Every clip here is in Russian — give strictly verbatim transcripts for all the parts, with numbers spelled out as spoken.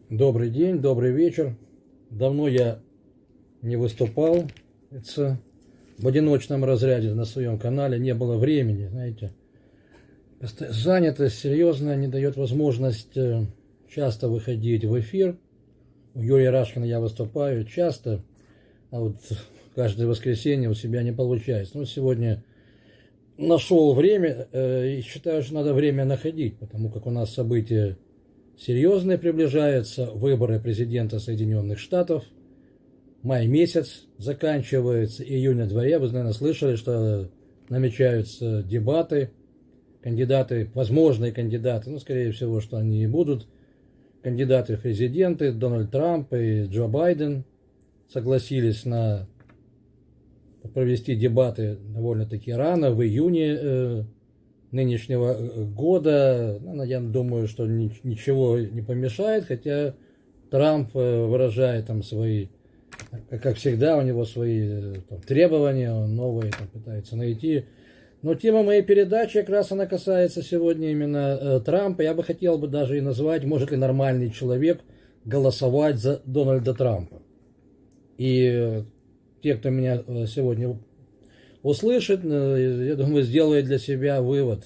Добрый день, добрый вечер. Давно я не выступал это, в одиночном разряде на своем канале, не было времени, знаете. Занятость серьезная не дает возможность часто выходить в эфир. У Юрия Рашкина я выступаю часто, а вот каждое воскресенье у себя не получается. Но сегодня нашел время и считаю, что надо время находить, потому как у нас события серьезные приближаются, выборы президента Соединенных Штатов, май месяц заканчивается, июнь на дворе. Вы, наверное, слышали, что намечаются дебаты, кандидаты, возможные кандидаты, ну, скорее всего, что они и будут, кандидаты в президенты, Дональд Трамп и Джо Байден согласились на провести дебаты довольно-таки рано, в июне э, нынешнего года. Ну, я думаю, что ничего не помешает, хотя Трамп выражает там свои, как всегда, у него свои там требования, он новые там пытается найти. Но тема моей передачи, как раз она касается сегодня именно э, Трампа. Я бы хотел бы даже и назвать, может ли нормальный человек голосовать за Дональда Трампа. И э, те, кто меня э, сегодня услышит, э, я думаю, сделает для себя вывод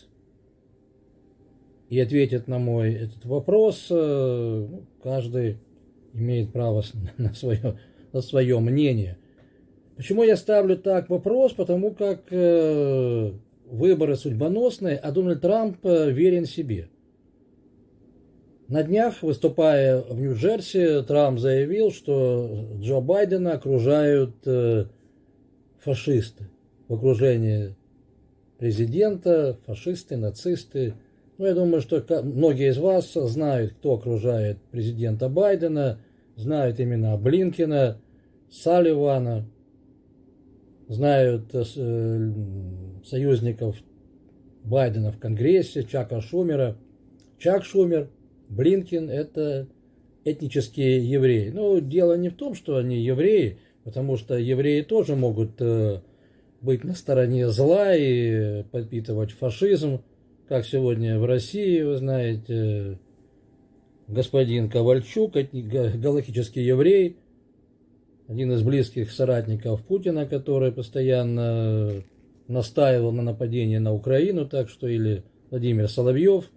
и ответит на мой этот вопрос. Э, каждый имеет право на свое, на свое мнение. Почему я ставлю так вопрос? Потому как э, выборы судьбоносные, а Дональд Трамп верен себе. На днях, выступая в Нью-Джерси, Трамп заявил, что Джо Байдена окружают э, фашисты. В окружении президента фашисты, нацисты. Ну, я думаю, что многие из вас знают, кто окружает президента Байдена, знают имена Блинкена, Салливана, знают э, союзников Байдена в Конгрессе, Чака Шумера. Чак Шумер, Блинкен – это этнические евреи. Но дело не в том, что они евреи, потому что евреи тоже могут э, быть на стороне зла и подпитывать фашизм, как сегодня в России, вы знаете, господин Ковальчук, галактический еврей, один из близких соратников Путина, который постоянно настаивал на нападении на Украину, так что или Владимир Соловьев,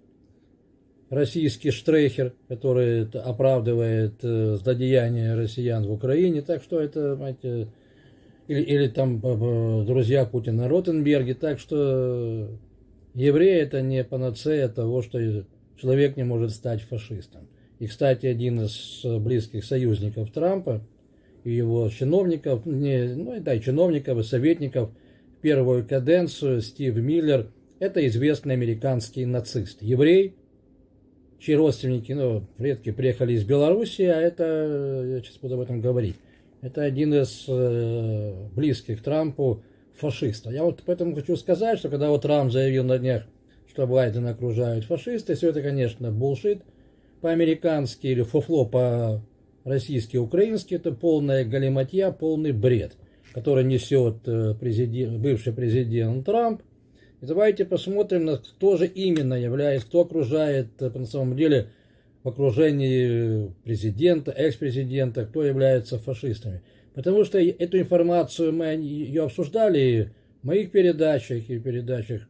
российский штрейхер, который оправдывает злодеяния россиян в Украине, так что это, знаете, или, или там друзья Путина Ротенберги, так что евреи это не панацея того, что человек не может стать фашистом. И, кстати, один из близких союзников Трампа и его чиновников, не, ну да, и чиновников, и советников в первую каденцию, Стив Миллер, это известный американский нацист, еврей, чьи родственники, ну, предки приехали из Белоруссии, а это, я сейчас буду об этом говорить, это один из э, близких Трампу фашистов. Я вот поэтому хочу сказать, что когда вот Трамп заявил на днях, что Байдена окружают фашисты, все это, конечно, булшит по-американски или фуфло по-российски, украински, это полная галиматья, полный бред, который несет президент, бывший президент Трамп. И давайте посмотрим, на кто же именно является, кто окружает на самом деле в окружении президента, экс-президента, кто является фашистами. Потому что эту информацию мы ее обсуждали в моих передачах и в передачах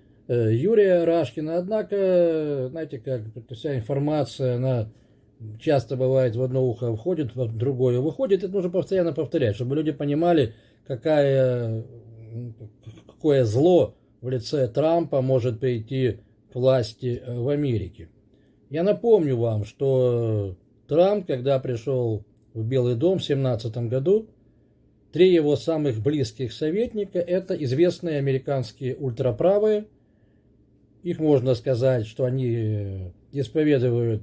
Юрия Рашкина. Однако, знаете, как вся информация, она часто бывает в одно ухо входит, в другое выходит. Это нужно постоянно повторять, чтобы люди понимали, какая, какое зло в лице Трампа может прийти к власти в Америке. Я напомню вам, что Трамп, когда пришел в Белый дом в две тысячи семнадцатом году, три его самых близких советника – это известные американские ультраправые. Их можно сказать, что они исповедуют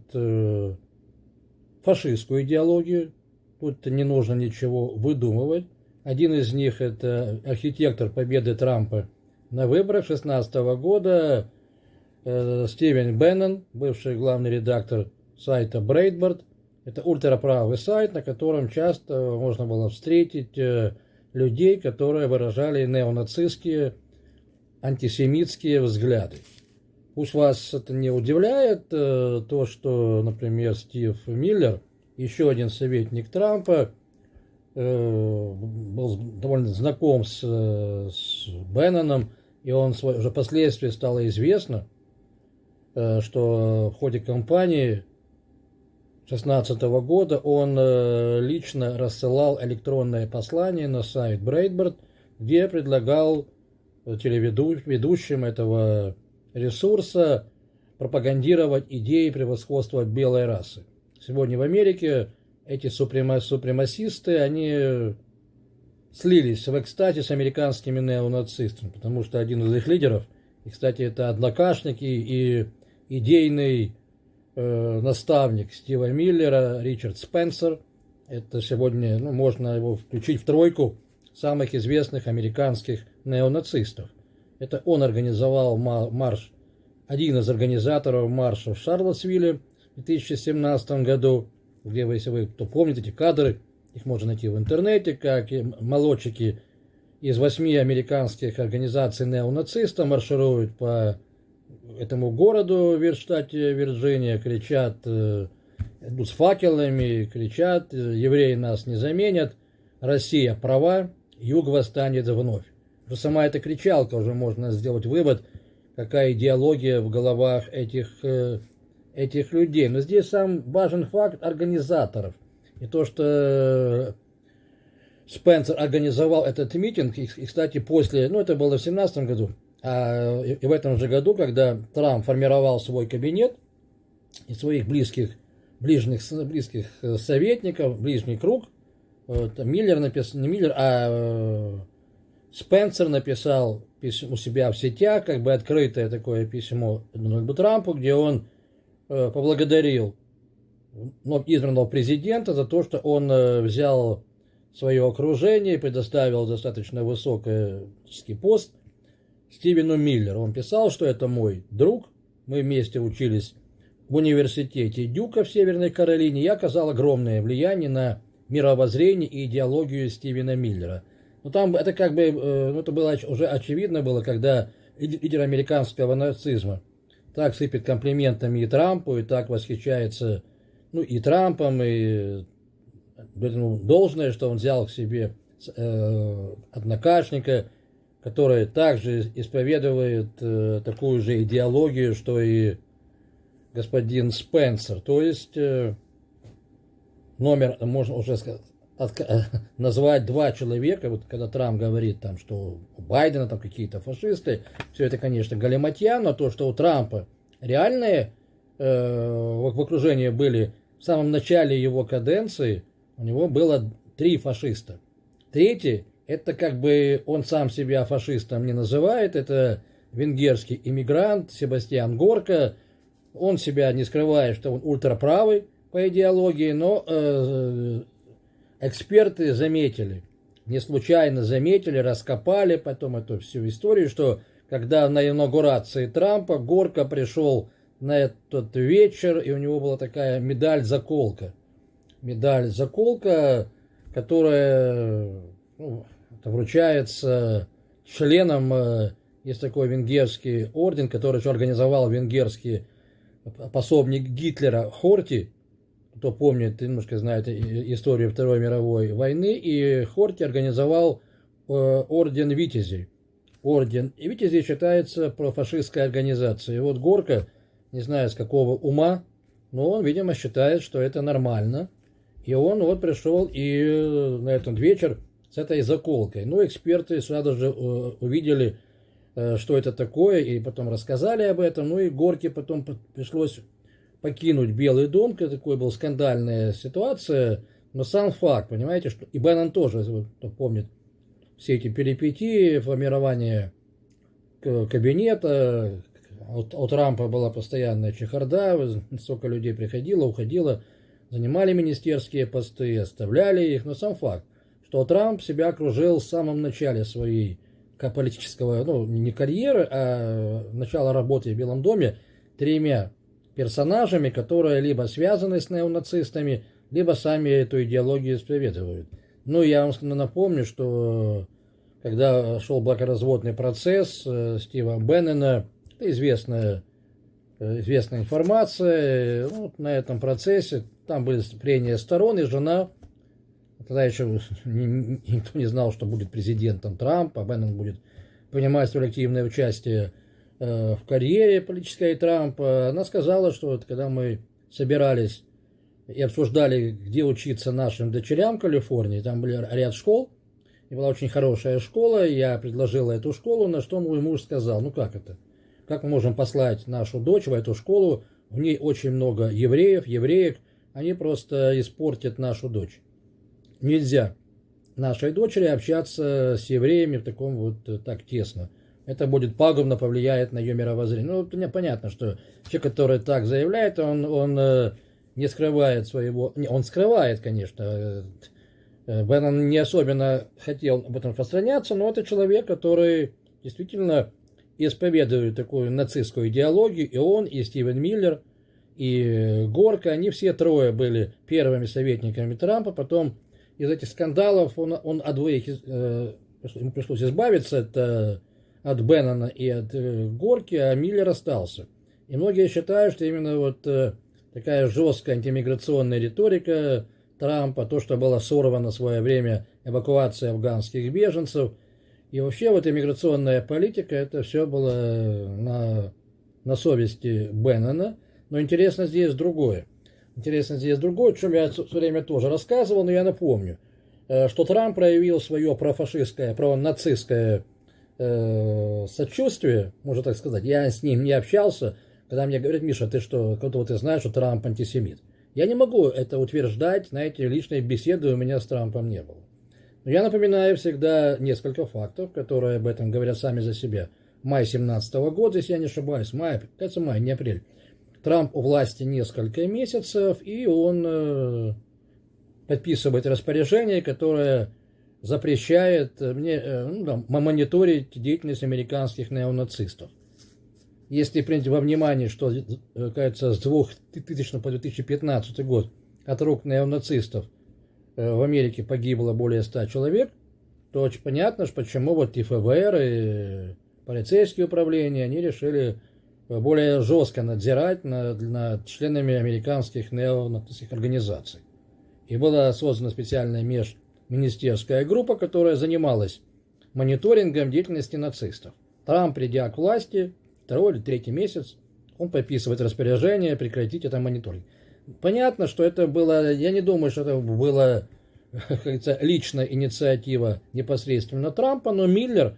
фашистскую идеологию. Тут не нужно ничего выдумывать. Один из них – это архитектор победы Трампа на выборах две тысячи шестнадцатого года Стивен Беннон, бывший главный редактор сайта Breitbart. Это ультраправый сайт, на котором часто можно было встретить людей, которые выражали неонацистские, антисемитские взгляды. Пусть вас это не удивляет, то, что, например, Стив Миллер, еще один советник Трампа, был довольно знаком с, с Бенноном, и он уже впоследствии стало известно, что в ходе кампании две тысячи шестнадцатого года он лично рассылал электронное послание на сайт Breitbart, где предлагал телеведущим этого ресурса пропагандировать идеи превосходства белой расы. Сегодня в Америке эти супрема, супремасисты, они слились в экстазе с американскими неонацистами, потому что один из их лидеров, и, кстати, это однокашники и идейный э, наставник Стива Миллера, Ричард Спенсер, это сегодня, ну, можно его включить в тройку самых известных американских неонацистов. Это он организовал марш, один из организаторов марша в Шарлоттсвилле в две тысячи семнадцатом году, где, вы, если вы кто помнит эти кадры, их можно найти в интернете, как молодчики из восьми американских организаций неонацистов маршируют по этому городу в штате Вирджиния, кричат, идут с факелами, кричат: евреи нас не заменят, Россия права, юг восстанет вновь. Уже сама эта кричалка, уже можно сделать вывод, какая идеология в головах этих, этих людей. Но здесь сам важен факт организаторов. И то, что Спенсер организовал этот митинг, и, кстати, после, ну это было в семнадцатом году, а и в этом же году, когда Трамп формировал свой кабинет и своих близких, ближних, близких советников, ближний круг, Миллер написал, не Миллер, а Спенсер написал у себя в сетях, как бы открытое такое письмо Дональду Трампу, где он поблагодарил избранного президента за то, что он взял свое окружение и предоставил достаточно высокий пост Стивену Миллеру. Он писал, что это мой друг, мы вместе учились в университете Дюка в Северной Каролине, и оказал огромное влияние на мировоззрение и идеологию Стивена Миллера. Но там это как бы, ну, это было уже очевидно было, когда лидер американского нацизма так сыпет комплиментами и Трампу, и так восхищается, ну, и Трампом, и ну, должное, что он взял к себе э, однокашника, который также исповедует э, такую же идеологию, что и господин Спенсер. То есть э, номер, можно уже сказать, от, назвать два человека, вот когда Трамп говорит, там, что у Байдена там какие-то фашисты, все это, конечно, галиматья, но то, что у Трампа реальные э, в окружении были в самом начале его каденции, у него было три фашиста. Третий, это как бы он сам себя фашистом не называет, это венгерский иммигрант Себастьян Горка. Он себя не скрывает, что он ультраправый по идеологии, но э, эксперты заметили, не случайно заметили, раскопали потом эту всю историю, что когда на инаугурации Трампа Горка пришел на этот вечер, и у него была такая медаль-заколка. Медаль-заколка, которая, ну, вручается членам, есть такой венгерский орден, который еще организовал венгерский пособник Гитлера Хорти. Кто помнит, немножко знает историю Второй мировой войны, и Хорти организовал орден Витязей. Орден Витязей считается профашистской организацией. И вот Горка, не знаю с какого ума, но он, видимо, считает, что это нормально. И он вот пришел и на этот вечер с этой заколкой. Ну, эксперты сразу же увидели, что это такое, и потом рассказали об этом. Ну, и Горке потом пришлось покинуть Белый дом, такой была скандальная ситуация. Но сам факт, понимаете, что и Беннон тоже, кто помнит, все эти перипетии, формирование кабинета, у Трампа была постоянная чехарда, столько людей приходило, уходило, занимали министерские посты, оставляли их, но сам факт, что Трамп себя окружил в самом начале своей политического, ну, не карьеры, а начала работы в Белом доме тремя персонажами, которые либо связаны с неонацистами, либо сами эту идеологию исповедуют. Ну, я вам напомню, что когда шел бракоразводный процесс Стива Беннона, это известная известная информация. Ну, на этом процессе там были прения сторон, и жена, тогда еще никто не знал, что будет президентом Трамп, а Беннон будет принимать столь активное участие в карьере политической Трампа. Она сказала, что вот, когда мы собирались и обсуждали, где учиться нашим дочерям в Калифорнии, там были ряд школ, и была очень хорошая школа, я предложил эту школу, на что мой муж сказал: ну как это, как мы можем послать нашу дочь в эту школу, в ней очень много евреев, евреек, они просто испортят нашу дочь. Нельзя нашей дочери общаться с евреями в таком вот так тесно. Это будет пагубно, повлияет на ее мировоззрение. Ну, мне понятно, что человек, который так заявляет, он, он не скрывает своего... Не, он скрывает, конечно. Беннон не особенно хотел об этом распространяться, но это человек, который действительно исповедует такую нацистскую идеологию. И он, и Стивен Миллер, и Горка, они все трое были первыми советниками Трампа. Потом из этих скандалов он, он от двоих... Ему пришлось избавиться от, от Беннона и от Горки, а Миллер остался. И многие считают, что именно вот такая жесткая антимиграционная риторика Трампа, то, что было сорвано в свое время эвакуация афганских беженцев, и вообще вот иммиграционная политика, это все было на, на совести Беннона. Но интересно здесь другое. Интересно здесь другое, о чем я все время тоже рассказывал, но я напомню, что Трамп проявил свое профашистское, пронацистское э, сочувствие, можно так сказать. Я с ним не общался, когда мне говорят: Миша, ты что, кто-то ты знаешь, что Трамп антисемит. Я не могу это утверждать, знаете, личной беседы у меня с Трампом не было. Но я напоминаю всегда несколько фактов, которые об этом говорят сами за себя. Май семнадцатого года, если я не ошибаюсь, май, кажется, май, не апрель. Трамп у власти несколько месяцев, и он э, подписывает распоряжение, которое запрещает мне э, ну, да, мониторить деятельность американских неонацистов. Если принять во внимание, что, кажется, с двухтысячного по две тысячи пятнадцатый год от рук неонацистов в Америке погибло более ста человек, то очень понятно, почему вот и эф бэ эр, и полицейские управления, они решили более жестко надзирать над, над членами американских неонацистских организаций. И была создана специальная межминистерская группа, которая занималась мониторингом деятельности нацистов. Трамп, придя к власти, второй или третий месяц, он подписывает распоряжение прекратить это мониторинг. Понятно, что это было, я не думаю, что это была, как говорится, личная инициатива непосредственно Трампа, но Миллер,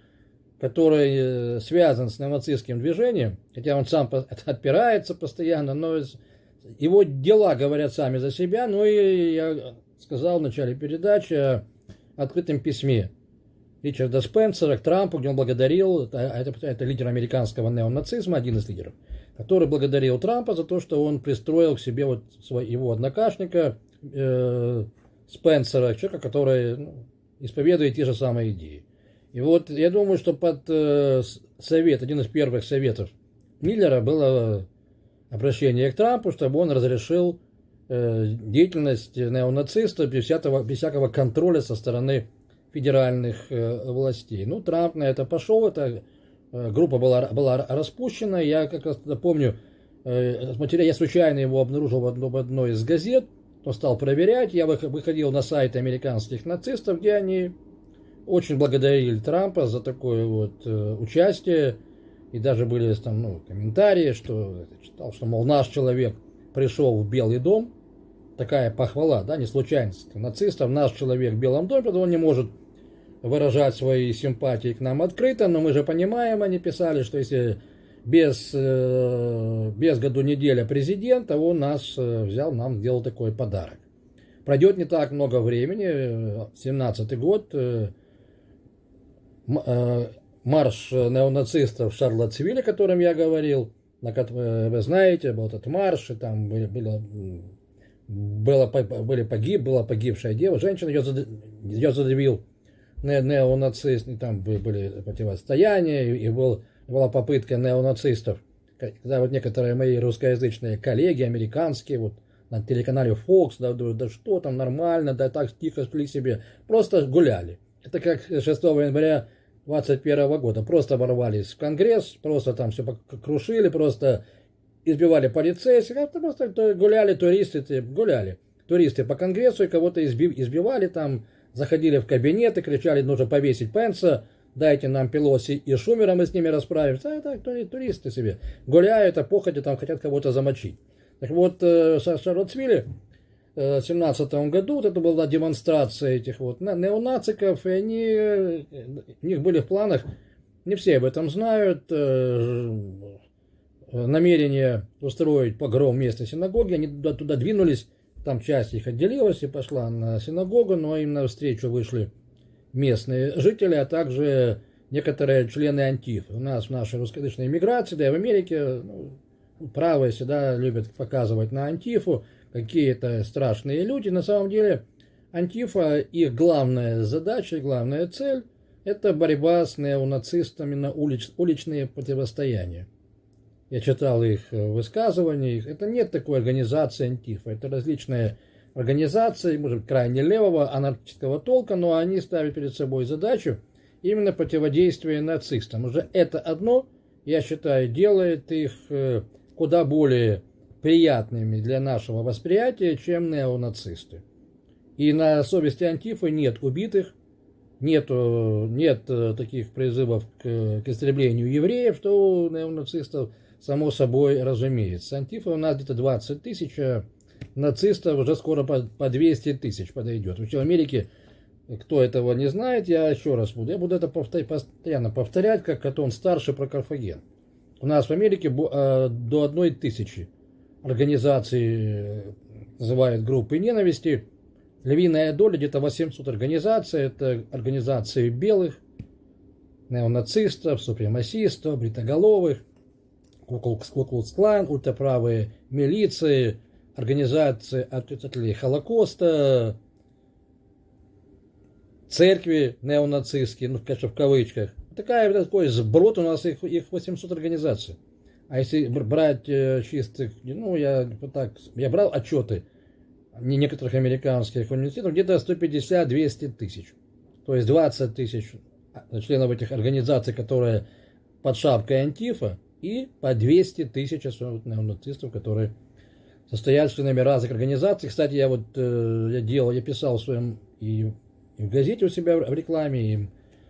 который связан с неонацистским движением, хотя он сам отпирается постоянно, но его дела говорят сами за себя. Ну и я сказал в начале передачи о открытом письме Ричарда Спенсера к Трампу, где он благодарил, это, это, это лидер американского неонацизма, один из лидеров, который благодарил Трампа за то, что он пристроил к себе вот свой, его однокашника э, Спенсера, человека, который ну, исповедует те же самые идеи. И вот я думаю, что под э, совет, один из первых советов Миллера было обращение к Трампу, чтобы он разрешил э, деятельность неонацистов без всякого, без всякого контроля со стороны федеральных э, властей. Ну, Трамп на это пошел, эта э, группа была, была распущена. Я как раз помню, э, материал, я случайно его обнаружил в, одно, в одной из газет, он стал проверять, я выходил на сайт американских нацистов, где они очень благодарили Трампа за такое вот э, участие, и даже были там ну, комментарии, что читал, что, мол, наш человек пришел в Белый дом, такая похвала, да, не случайность нацистов, наш человек в Белом доме, потому он не может выражать свои симпатии к нам открыто, но мы же понимаем, они писали, что если без, э, без году неделя президента, он нас э, взял, нам сделал такой подарок. Пройдет не так много времени, семнадцатый год, э, э, марш неонацистов в Шарлоттсвилле, о котором я говорил, на, вы знаете, был этот марш, и там были, было, было, были погиб, была погибшая девушка, женщина, ее, ее задавил неонацист, и там были противостояния, и был, была попытка неонацистов, когда вот некоторые мои русскоязычные коллеги, американские, вот на телеканале Fox, да, да что там, нормально, да так тихо шли себе, просто гуляли. Это как шестого января двадцать первого года, просто ворвались в Конгресс, просто там все крушили, просто избивали полицейских, а просто гуляли туристы, гуляли. Туристы по Конгрессу и кого-то избивали там, заходили в кабинеты, кричали, нужно повесить Пенса, дайте нам Пелоси и Шумера, мы с ними расправимся. А так туристы себе гуляют, а походя там хотят кого-то замочить. Так вот, в Шарлоттсвилле в семнадцатом году вот это была демонстрация этих вот неонациков, и они, у них были в планах, не все об этом знают, намерение устроить погром местной синагоги, они туда, туда двинулись, там часть их отделилась и пошла на синагогу, но им навстречу вышли местные жители, а также некоторые члены Антифы. У нас в нашей русскоязычной эмиграции, да и в Америке, ну, правые всегда любят показывать на Антифу какие-то страшные люди. На самом деле Антифа, их главная задача, главная цель – это борьба с неонацистами на улич, уличные противостояния. Я читал их высказывания. Это нет такой организации Антифа. Это различные организации, может быть, крайне левого, анархического толка, но они ставят перед собой задачу именно противодействия нацистам. Уже это одно, я считаю, делает их куда более приятными для нашего восприятия, чем неонацисты. И на совести Антифы нет убитых, нет, нет таких призывов к, к истреблению евреев, что у неонацистов само собой разумеется. Антифа у нас где-то двадцать тысяч, а нацистов уже скоро по, по двести тысяч подойдет. В Америке, кто этого не знает, я еще раз буду, я буду это повторять, постоянно повторять, как Катон Старший про Карфаген. У нас в Америке э, до одной тысячи организаций называют группы ненависти. Львиная доля, где-то восемьсот организаций, это организации белых, неонацистов, супремасистов, бритоголовых, Ку-клукс-клан, ультраправые милиции, организации отрицателей Холокоста, церкви неонацистские, ну, конечно, в кавычках. Такая, такой сброд, у нас их, их восемьсот организаций. А если брать чистых, ну, я так, я брал отчеты некоторых американских университетов, где-то сто пятьдесят - двести тысяч. То есть двадцать тысяч членов этих организаций, которые под шапкой Антифа, и по двести тысяч неонацистов, которые состоят членами разных организаций. Кстати, я вот э, я делал, я писал в своем и, и в газете у себя в рекламе, и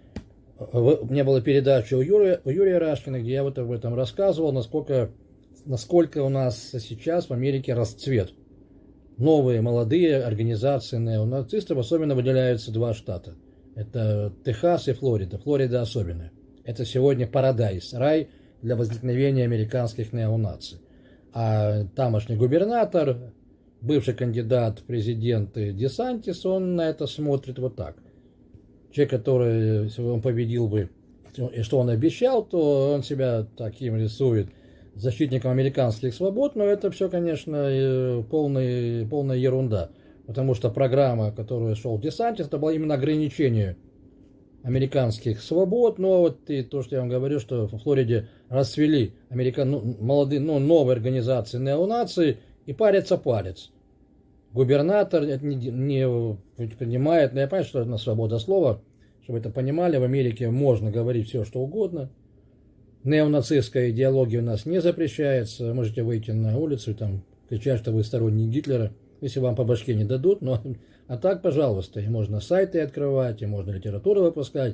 в, у меня была передача у Юрия, у Юрия Рашкина, где я вот об этом рассказывал, насколько, насколько у нас сейчас в Америке расцвет. Новые молодые организации неонацистов, особенно выделяются два штата. Это Техас и Флорида. Флорида особенная. Это сегодня парадайз, рай для возникновения американских неонаций. А тамошний губернатор, бывший кандидат в президенты Десантис, он на это смотрит вот так. Человек, который, если он победил бы, и что он обещал, то он себя таким рисует защитником американских свобод, но это все, конечно, полная, полная ерунда. Потому что программа, которую шел Десантис, это было именно ограничение американских свобод. Но вот и то, что я вам говорю, что в Флориде расцвели американ... ну, молодые, ну, новые организации неонации, и парится палец. Губернатор это не, не принимает, но я понимаю, что это свобода слова, чтобы это понимали, в Америке можно говорить все, что угодно. Неонацистская идеология у нас не запрещается. Можете выйти на улицу и там кричать, что вы сторонник Гитлера, если вам по башке не дадут. Но, а так, пожалуйста, и можно сайты открывать, и можно литературу выпускать,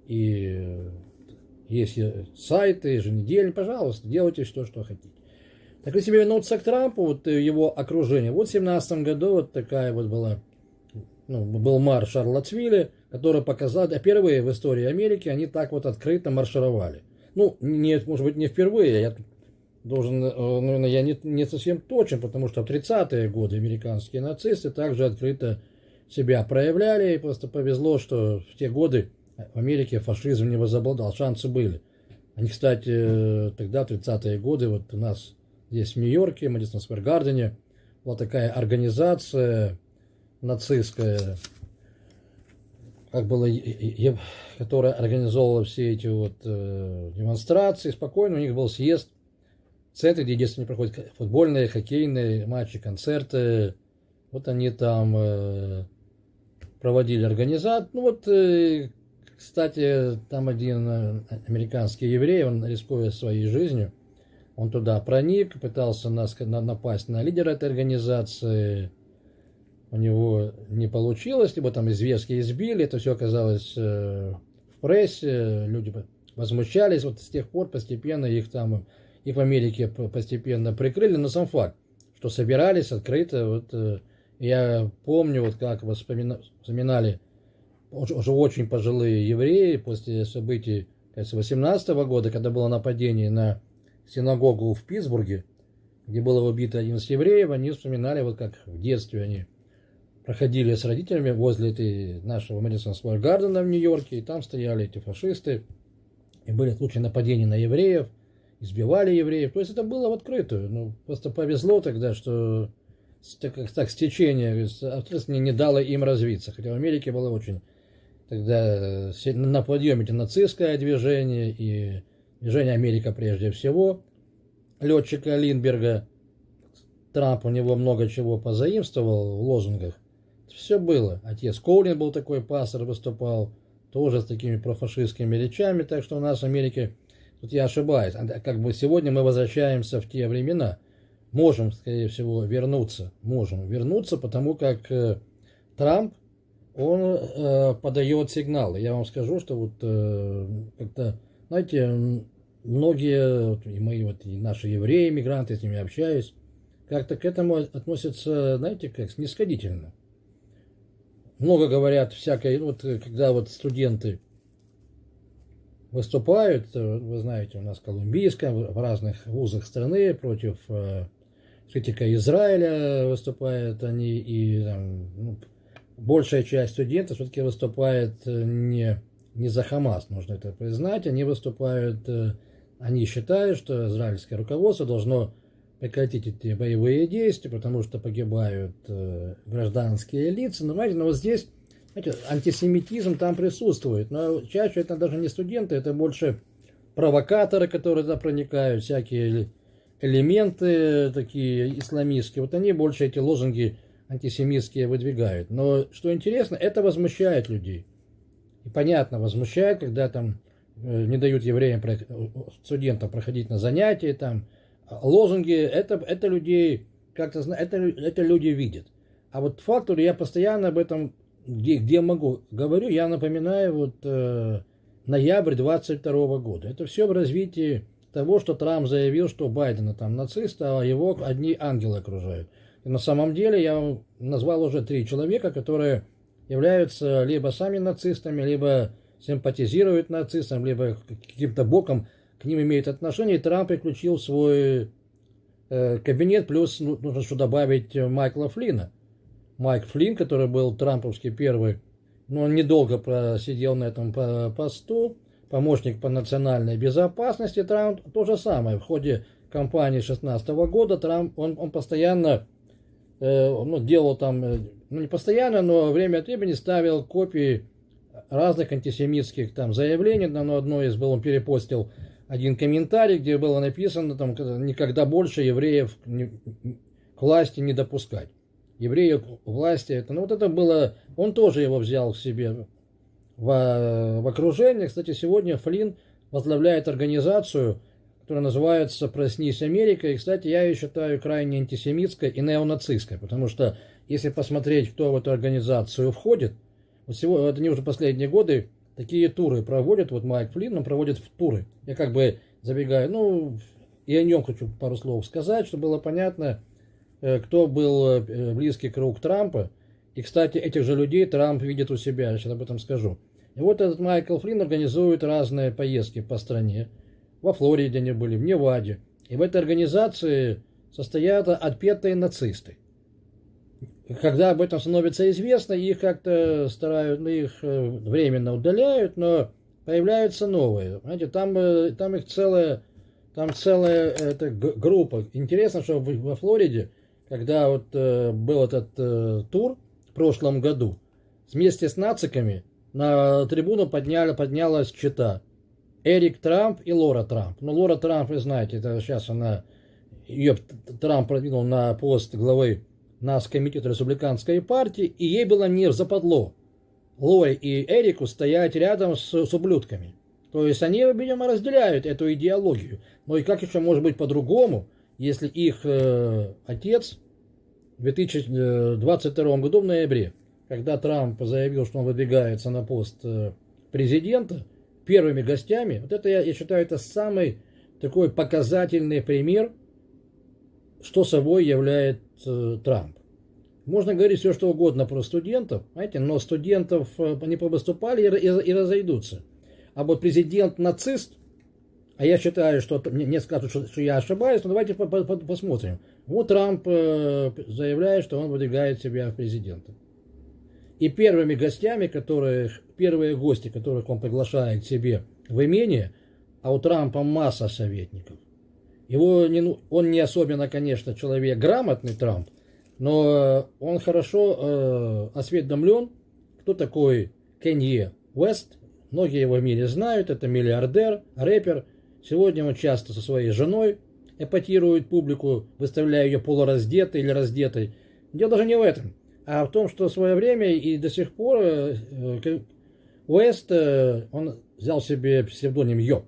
и есть сайты, еженедельные, пожалуйста, делайте все, что хотите. Так если вернуться к Трампу, вот его окружение, вот в семнадцатом году вот такая вот была, ну, был марш в Шарлоттсвилле, который показал, а впервые в истории Америки они так вот открыто маршировали. Ну, не, может быть, не впервые, я должен, наверное, я не, не совсем точен, потому что в тридцатые годы американские нацисты также открыто себя проявляли, и просто повезло, что в те годы в Америке фашизм не возобладал, шансы были. Они, кстати, тогда, в тридцатые годы, вот у нас здесь в Нью-Йорке, в Мэдисон Сквер Гардене, была такая организация нацистская, как было, которая организовывала все эти вот э, демонстрации, спокойно, у них был съезд в центре, где единственное проходят футбольные, хоккейные матчи, концерты. Вот они там э, проводили организацию. Ну вот, э, кстати, там один американский еврей, он, рискуя своей жизнью, Он туда проник, пытался нас, на, напасть на лидера этой организации. У него не получилось, либо там известки избили. Это все оказалось э, в прессе. Люди возмущались. Вот с тех пор постепенно их там, их в Америке постепенно прикрыли. Но сам факт, что собирались открыто. Вот, э, я помню, вот как вспоминали уже очень пожилые евреи после событий две тысячи восемнадцатого года, когда было нападение на синагогу в Питтсбурге, где было убито одиннадцать евреев, они вспоминали, вот как в детстве они проходили с родителями возле этой нашего Мэдисон Сквер Гардена в Нью-Йорке, и там стояли эти фашисты, и были случаи нападений на евреев, избивали евреев. То есть это было в открытую. Ну, просто повезло тогда, что так, так стечение обстоятельств не дало им развиться. Хотя в Америке было очень тогда на подъеме это нацистское движение и движение Америка прежде всего. Летчика Линдберга, Трамп у него много чего позаимствовал в лозунгах. Все было. Отец Коулин был такой, пастор, выступал тоже с такими профашистскими речами. Так что у нас в Америке, тут я ошибаюсь, как бы сегодня мы возвращаемся в те времена. Можем, скорее всего, вернуться. Можем вернуться, потому как э, Трамп, он э, подает сигналы. Я вам скажу, что вот э, как-то, знаете, многие, вот, и мои, вот, и наши евреи, мигранты, с ними общаюсь, как-то к этому относятся, знаете, как снисходительно. Много говорят всякой, вот когда вот студенты выступают, вы знаете, у нас в Колумбийском, в разных вузах страны против э, критика Израиля выступают они, и там, ну, большая часть студентов все-таки выступает не, не за Хамас, нужно это признать, они выступают, э, они считают, что израильское руководство должно прекратить эти боевые действия, потому что погибают э, гражданские лица. Но, знаете, но вот здесь, знаете, антисемитизм там присутствует. Но чаще это даже не студенты, это больше провокаторы, которые туда проникают, всякие элементы такие исламистские. Вот они больше эти лозунги антисемитские выдвигают. Но, что интересно, это возмущает людей. И понятно, возмущает, когда там э, не дают евреям, студентам проходить на занятия, там, лозунги, это, это людей, как-то, это, это люди видят. А вот фактор, я постоянно об этом, где, где могу, говорю, я напоминаю, вот э, ноябрь двадцать второго года. Это все в развитии того, что Трамп заявил, что Байдена там нацист, а его одни ангелы окружают. И на самом деле я вам назвал уже три человека, которые являются либо сами нацистами, либо симпатизируют нацистам, либо каким-то боком к ним имеет отношение, и Трамп приключил свой э, кабинет, плюс ну, нужно что добавить Майкла Флина. Майк Флин, который был трамповский первый, но он недолго просидел на этом посту, помощник по национальной безопасности. Трамп то же самое. В ходе кампании две тысячи шестнадцатого года Трамп, он, он постоянно э, ну, делал там, ну не постоянно, но время от времени ставил копии разных антисемитских там заявлений. На одно из было, он перепостил один комментарий, где было написано, там, никогда больше евреев к власти не допускать. Евреев к власти, это, ну вот это было, он тоже его взял к себе в, в окружение. Кстати, сегодня Флин возглавляет организацию, которая называется «Проснись, Америка». И, кстати, я ее считаю крайне антисемитской и неонацистской, потому что, если посмотреть, кто в эту организацию входит, вот сегодня, вот они уже последние годы такие туры проводят, вот Майк Флин, он проводит в туры. Я как бы забегаю, ну, и о нем хочу пару слов сказать, чтобы было понятно, кто был близкий круг Трампа. И, кстати, этих же людей Трамп видит у себя, я сейчас об этом скажу. И вот этот Майкл Флин организует разные поездки по стране. Во Флориде они были, в Неваде. И в этой организации состоят отпетые нацисты. Когда об этом становится известно, их как-то старают, ну, их временно удаляют, но появляются новые. Знаете, там, там их целая, там целая эта группа. Интересно, что во Флориде, когда вот был этот тур в прошлом году, вместе с нациками на трибуну подняли, поднялась чета. Эрик Трамп и Лора Трамп. Ну, Лора Трамп, вы знаете, это сейчас она, ее Трамп продвинул на пост главы нас комитета республиканской партии, и ей было не западло Лоре и Эрику стоять рядом с, с ублюдками. То есть они, видимо, разделяют эту идеологию. Но и как еще может быть по-другому, если их э, отец в две тысячи двадцать втором году в ноябре, когда Трамп заявил, что он выдвигается на пост э, президента, первыми гостями, вот это, я, я считаю, это самый такой показательный пример, что собой является Трамп. Можно говорить все, что угодно про студентов, знаете, но студентов они повыступали и, и, и разойдутся. А вот президент-нацист, а я считаю, что мне, мне скажут, что, что я ошибаюсь, но давайте по, по, посмотрим. Вот Трамп э, заявляет, что он выдвигает себя в президенты. И первыми гостями, которых, первые гости, которых он приглашает к себе в имение, а у Трампа масса советников. Его не, он не особенно, конечно, человек грамотный, Трамп, но он хорошо э, осведомлен, кто такой Канье Уэст. Многие его в мире знают, это миллиардер, рэпер. Сегодня он часто со своей женой эпатирует публику, выставляя ее полураздетой или раздетой. Дело даже не в этом, а в том, что в свое время и до сих пор э, Уэст, э, он взял себе псевдоним Йо.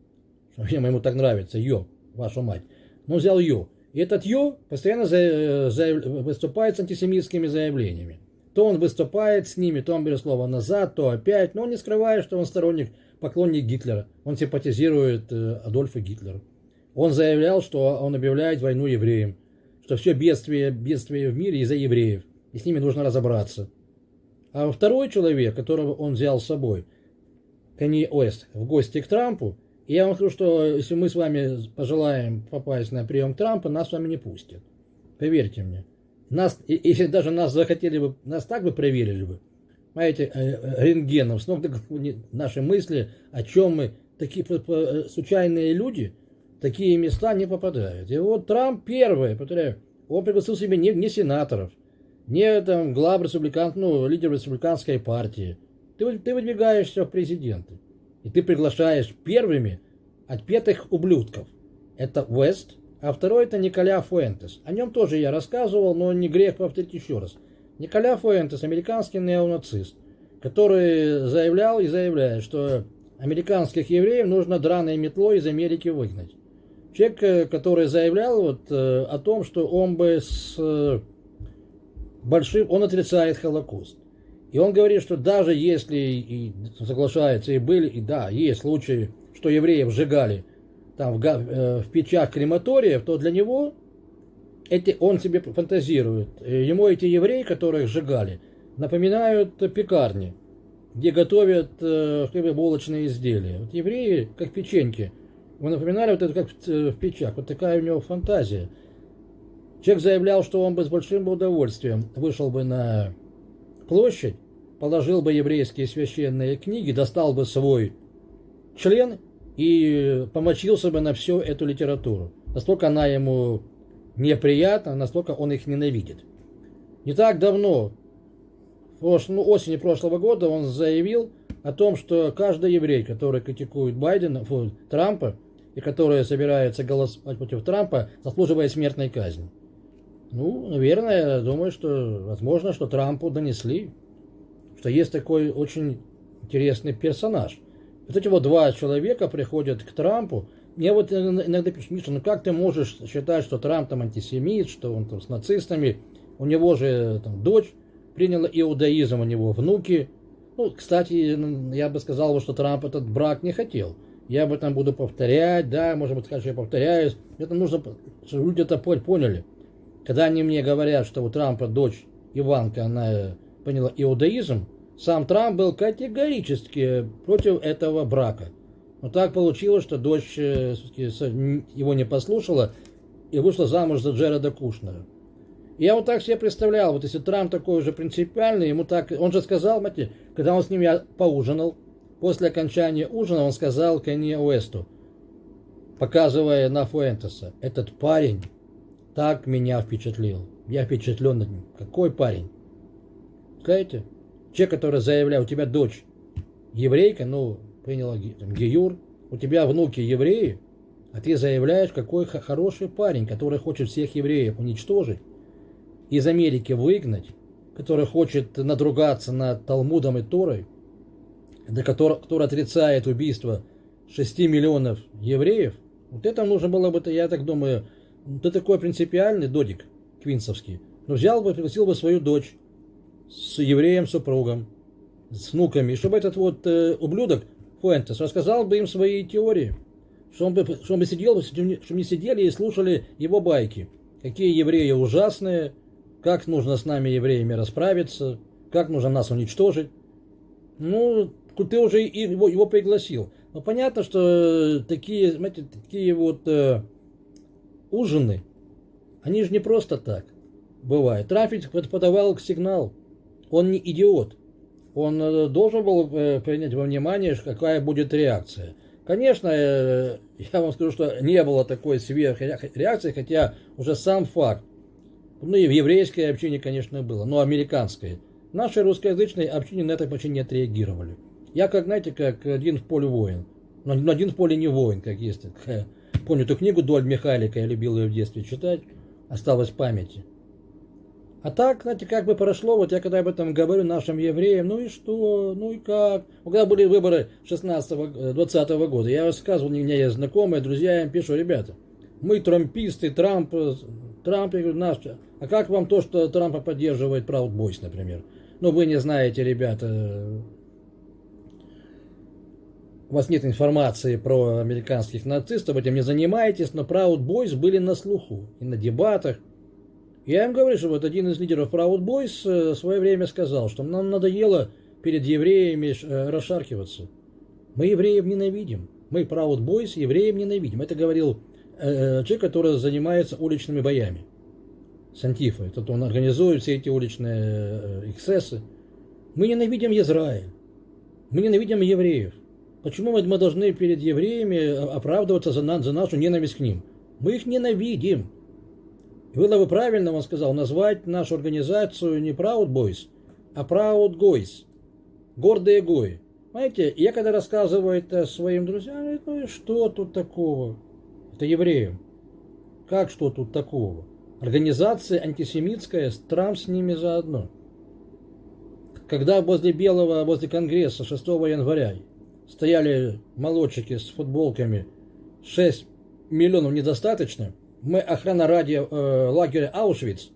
Ему так нравится, Йо, вашу мать. Он взял Йо. И этот Йо постоянно за, за, выступает с антисемитскими заявлениями. То он выступает с ними, то он берет слово назад, то опять. Но он не скрывает, что он сторонник, поклонник Гитлера. Он симпатизирует э, Адольфу Гитлеру. Он заявлял, что он объявляет войну евреям. Что все бедствие, бедствие в мире из-за евреев. И с ними нужно разобраться. А второй человек, которого он взял с собой, Канье Уэст, в гости к Трампу, и я вам скажу, что если мы с вами пожелаем попасть на прием Трампа, нас с вами не пустят. Поверьте мне. Нас, если даже нас захотели бы, нас так бы проверили бы, знаете, рентгеном, с ног до головы наши мысли, о чем мы, такие случайные люди, в такие места не попадают. И вот Трамп первый, повторяю, он пригласил себе не, не сенаторов, не там глав республикан, ну, лидер республиканской партии. Ты, ты выдвигаешься в президенты. И ты приглашаешь первыми отпетых ублюдков. Это Уэст, а второй это Николя Фуэнтес. О нем тоже я рассказывал, но не грех повторить еще раз. Николя Фуэнтес, американский неонацист, который заявлял и заявляет, что американских евреев нужно драной метлой из Америки выгнать. Человек, который заявлял вот о том, что он бы с большим... Он отрицает Холокост. И он говорит, что даже если и соглашается, и были, и да, есть случаи, что евреев сжигали там в, э, в печах крематориев, то для него эти, он себе фантазирует. Ему эти евреи, которых сжигали, напоминают пекарни, где готовят э, хлебобулочные изделия. Вот евреи, как печеньки, его напоминали вот это как в, в печах. Вот такая у него фантазия. Человек заявлял, что он бы с большим удовольствием вышел бы на площадь, положил бы еврейские священные книги, достал бы свой член и помочился бы на всю эту литературу. Настолько она ему неприятна, настолько он их ненавидит. Не так давно, в ну, осени прошлого года, он заявил о том, что каждый еврей, который критикует Байдена, фу, Трампа, и который собирается голосовать против Трампа, заслуживает смертной казни. Ну, наверное, я думаю, что возможно, что Трампу донесли, что есть такой очень интересный персонаж. Вот эти вот два человека приходят к Трампу. Мне вот иногда пишут: Миша, ну как ты можешь считать, что Трамп там антисемит, что он там с нацистами? У него же там дочь приняла иудаизм, у него внуки. Ну, кстати, я бы сказал, что Трамп этот брак не хотел. Я об этом буду повторять, да, может быть, скажу, я повторяюсь. Это нужно, чтобы люди это поняли. Когда они мне говорят, что у Трампа дочь Иванка, она приняла иудаизм, сам Трамп был категорически против этого брака. Но так получилось, что дочь его не послушала и вышла замуж за Джареда Кушнера. И я вот так себе представлял, вот если Трамп такой же принципиальный, ему так, он же сказал, знаете, когда он с ним я поужинал, после окончания ужина он сказал Канье Уэсту, показывая на Фуэнтеса: этот парень так меня впечатлил. Я впечатлен над ним. Какой парень? Знаете, человек, который заявляет: у тебя дочь еврейка, ну, приняла гиюр, у тебя внуки евреи, а ты заявляешь, какой хороший парень, который хочет всех евреев уничтожить, из Америки выгнать, который хочет надругаться над Талмудом и Торой, который, который отрицает убийство шести миллионов евреев, вот это нужно было бы, я так думаю, ты такой принципиальный, Додик Квинсовский, но взял бы, пригласил бы свою дочь с евреем-супругом, с внуками, и чтобы этот вот э, ублюдок Фуэнтес рассказал бы им свои теории, чтобы он бы, чтобы он бы сидел, чтобы не сидели и слушали его байки, какие евреи ужасные, как нужно с нами, евреями, расправиться, как нужно нас уничтожить. Ну, ты уже его, его пригласил. Но понятно, что такие, знаете, такие вот э, ужины, они же не просто так бывают. Трамп подавал сигнал. Он не идиот. Он э, должен был э, принять во внимание, какая будет реакция. Конечно, э, я вам скажу, что не было такой сверхреакции, хотя уже сам факт. Ну и в еврейской общине, конечно, было, но американской. Наши русскоязычные общины на это почти не отреагировали. Я, как, знаете, как один в поле воин. Но один в поле не воин, как есть. Помню эту книгу Доль Михайлика, я любил ее в детстве читать. Осталось в памяти. А так, знаете, как бы прошло, вот я когда об этом говорю нашим евреям, ну и что, ну и как. Когда были выборы шестнадцатого-двадцатого года, я рассказывал, у меня есть знакомые, друзья, я им пишу, ребята, мы трамписты, Трамп, Трамп, я говорю, наш, а как вам то, что Трампа поддерживает Proud Boys, например? Ну, вы не знаете, ребята, у вас нет информации про американских нацистов, этим не занимаетесь, но Proud Boys были на слуху и на дебатах. Я им говорю, что вот один из лидеров Proud Boys в свое время сказал, что нам надоело перед евреями расшаркиваться. Мы евреев ненавидим. Мы Proud Boys евреев ненавидим. Это говорил э, человек, который занимается уличными боями. С Антифой. Это он организует все эти уличные э, эксцессы. Мы ненавидим Израиль. Мы ненавидим евреев. Почему мы, мы должны перед евреями оправдываться за, на, за нашу ненависть к ним? Мы их ненавидим. И было бы правильно, он сказал, назвать нашу организацию не Proud Boys, а Proud Goys. Гордые гои. Знаете, я когда рассказываю это своим друзьям, говорю, ну и что тут такого? Это евреям. Как что тут такого? Организация антисемитская, Трамп с ними заодно. Когда возле Белого, возле Конгресса шестого января стояли молодчики с футболками, шесть миллионов недостаточно, мы охрана радио э, лагеря Аушвиц,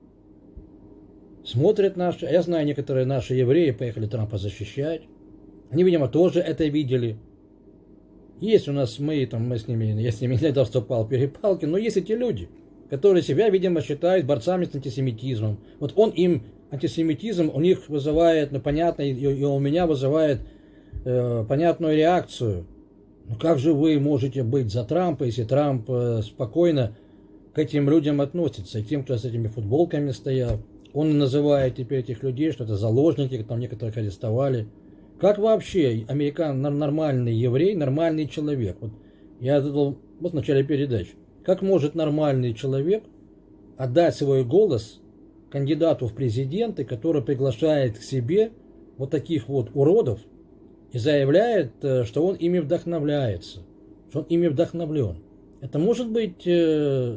смотрят наши, я знаю, некоторые наши евреи поехали Трампа защищать, они, видимо, тоже это видели. Есть у нас, мы, там, мы с ними, я с ними иногда вступал в перепалки, но есть эти люди, которые себя, видимо, считают борцами с антисемитизмом. Вот он им, антисемитизм у них вызывает, ну, понятно, и, и у меня вызывает э, понятную реакцию. Ну как же вы можете быть за Трампа, если Трамп э, спокойно к этим людям относится, и тем, кто с этими футболками стоял. Он называет теперь этих людей, что это заложники, там некоторых арестовали. Как вообще американ, нормальный еврей, нормальный человек? Вот я задал вот в начале передачи. Как может нормальный человек отдать свой голос кандидату в президенты, который приглашает к себе вот таких вот уродов и заявляет, что он ими вдохновляется, что он ими вдохновлен? Это может быть э,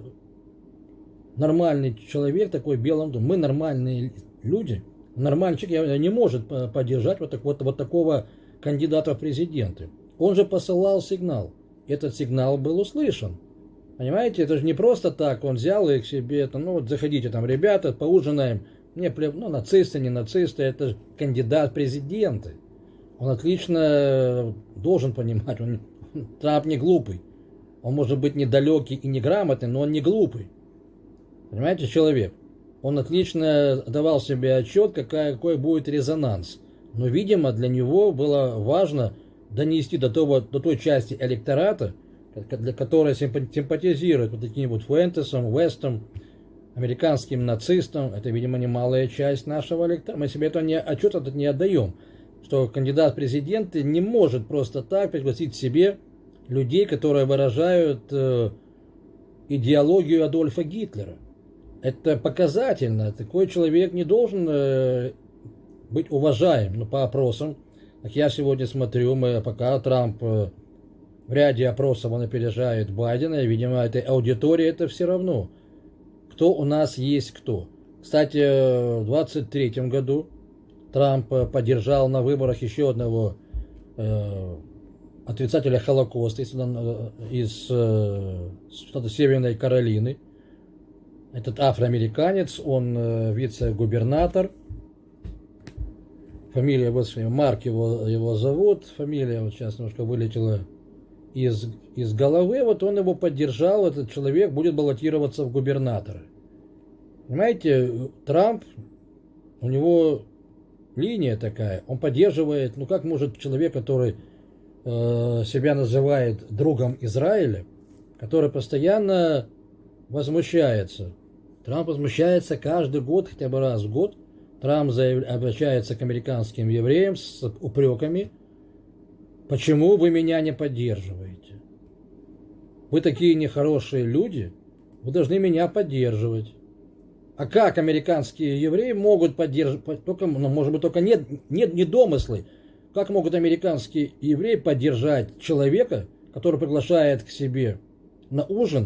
нормальный человек такой в Белом доме? Мы нормальные люди. Нормальный человек не может поддержать вот, так, вот, вот такого кандидата в президенты. Он же посылал сигнал. Этот сигнал был услышан. Понимаете, это же не просто так. Он взял их себе, это, ну вот заходите там, ребята, поужинаем. Мне плев... ну нацисты, не нацисты, это же кандидат в президенты. Он отлично должен понимать, он, Трамп не глупый. Он может быть недалекий и неграмотный, но он не глупый. Понимаете, человек. Он отлично давал себе отчет, какая, какой будет резонанс. Но, видимо, для него было важно донести до, того, до той части электората, для которой симпатизирует вот таким вот Фуэнтесом, Вестом, американским нацистам. Это, видимо, немалая часть нашего электората. Мы себе это не, отчет этот не отдаем, что кандидат в президенты не может просто так пригласить к себе людей, которые выражают э, идеологию Адольфа Гитлера. Это показательно. Такой человек не должен э, быть уважаем. Но по опросам, как я сегодня смотрю, мы, пока Трамп э, в ряде опросов он опережает Байдена, и, видимо, этой аудитории это все равно. Кто у нас есть кто. Кстати, в двадцать третьем году Трамп поддержал на выборах еще одного э, отрицателя Холокоста из, из э, штата Северной Каролины. Этот афроамериканец, он э, вице-губернатор. Фамилия, вот Марк его, его зовут, фамилия вот сейчас немножко вылетела из, из головы. Вот он его поддержал, этот человек будет баллотироваться в губернаторы. Понимаете, Трамп, у него линия такая, он поддерживает, ну как может человек, который э, себя называет другом Израиля, который постоянно возмущается. Трамп возмущается каждый год, хотя бы раз в год. Трамп заяв... обращается к американским евреям с упреками. Почему вы меня не поддерживаете? Вы такие нехорошие люди, вы должны меня поддерживать. А как американские евреи могут поддерживать, только, ну, может быть, только нет, нет, не домыслы, как могут американские евреи поддержать человека, который приглашает к себе на ужин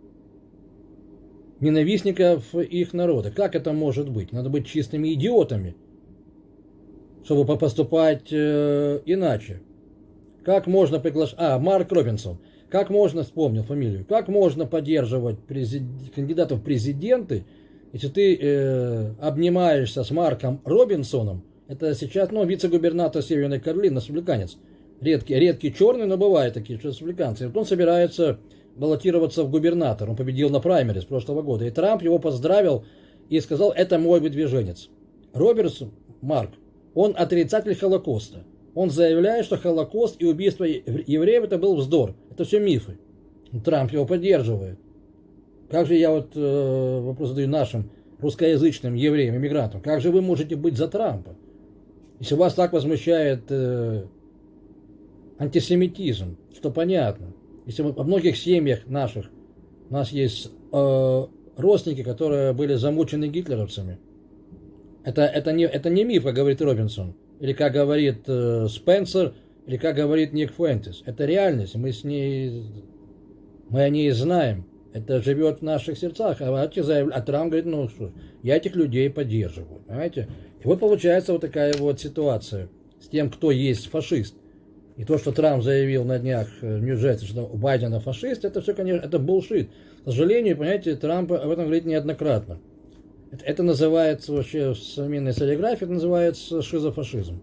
ненавистников их народа? Как это может быть? Надо быть чистыми идиотами, чтобы поступать э, иначе. Как можно приглашать... А, Марк Робинсон. Как можно, вспомнил фамилию, как можно поддерживать презид... кандидатов в президенты, если ты э, обнимаешься с Марком Робинсоном? Это сейчас, ну, вице-губернатор Северной Каролины, республиканец. Редкий, редкий черный, но бывают такие, что республиканцы. Вот он собирается баллотироваться в губернатор. Он победил на праймере с прошлого года. И Трамп его поздравил и сказал, это мой выдвиженец. Робертс Марк, он отрицатель Холокоста. Он заявляет, что Холокост и убийство евреев это был вздор. Это все мифы. Трамп его поддерживает. Как же я вот э, вопрос задаю нашим русскоязычным евреям, иммигрантам. Как же вы можете быть за Трампа? Если вас так возмущает э, антисемитизм, что понятно. Если мы, во многих семьях наших у нас есть э, родственники, которые были замучены гитлеровцами. Это, это, не, это не миф, как говорит Робинсон. Или как говорит э, Спенсер, или как говорит Ник Фуэнтес. Это реальность. Мы с ней, мы о ней знаем. Это живет в наших сердцах. А, а Трамп говорит, ну что, я этих людей поддерживаю. Понимаете? И вот получается вот такая вот ситуация с тем, кто есть фашист. И то, что Трамп заявил на днях в Нью-Джерси, что у Байдена фашист, это все, конечно, это булшит. К сожалению, понимаете, Трамп об этом говорит неоднократно. Это, это называется вообще в современной историографии, это называется шизофашизм.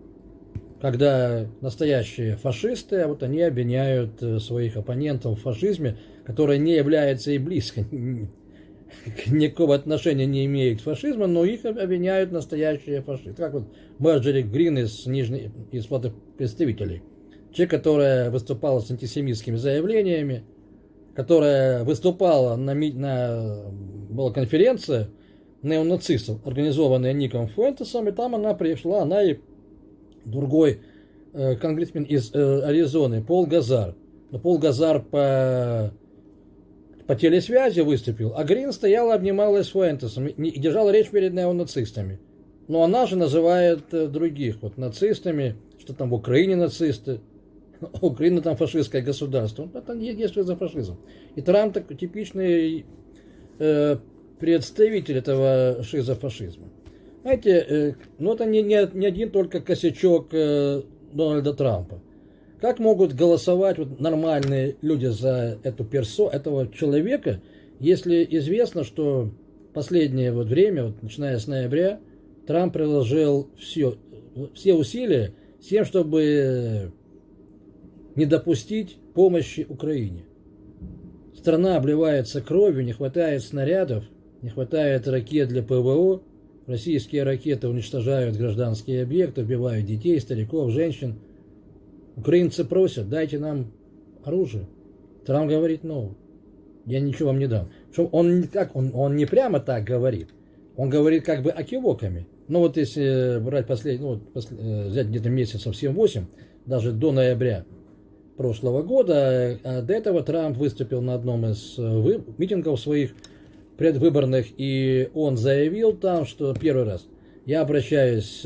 Когда настоящие фашисты, вот они обвиняют своих оппонентов в фашизме, которые не являются и близко никакого отношения не имеют к фашизму, но их обвиняют настоящие фашисты. Как вот Марджори Грин из Нижней, из Палаты представителей. Человек, которая выступала с антисемитскими заявлениями, которая выступала на, на была конференция неонацистов, организованная Ником Фуэнтесом, и там она пришла, она и другой э, конгрессмен из э, Аризоны, Пол Газар. Но Пол Газар по, по телесвязи выступил, а Грин стояла, обнималась с Фуэнтесом и, и держала речь перед неонацистами. Но она же называет э, других вот нацистами, что там в Украине нацисты, Украина там фашистское государство. Это не есть шизофашизм. И Трамп такой типичный э, представитель этого шизофашизма. Знаете, э, ну это не, не, не один только косячок э, Дональда Трампа. Как могут голосовать вот нормальные люди за эту персо, этого человека, если известно, что в последнее вот время, вот, начиная с ноября, Трамп приложил все, все усилия с тем, чтобы не допустить помощи Украине. Страна обливается кровью, не хватает снарядов, не хватает ракет для ПВО. Российские ракеты уничтожают гражданские объекты, убивают детей, стариков, женщин. Украинцы просят, дайте нам оружие. Трамп говорит, ну, я ничего вам не дам. Причем он, как, он, он не прямо так говорит. Он говорит как бы окивоками. Ну вот если брать последний, ну, вот, послед, взять где-то месяцев семь-восемь, даже до ноября прошлого года, а до этого Трамп выступил на одном из вы, митингов своих предвыборных, и он заявил там, что первый раз я обращаюсь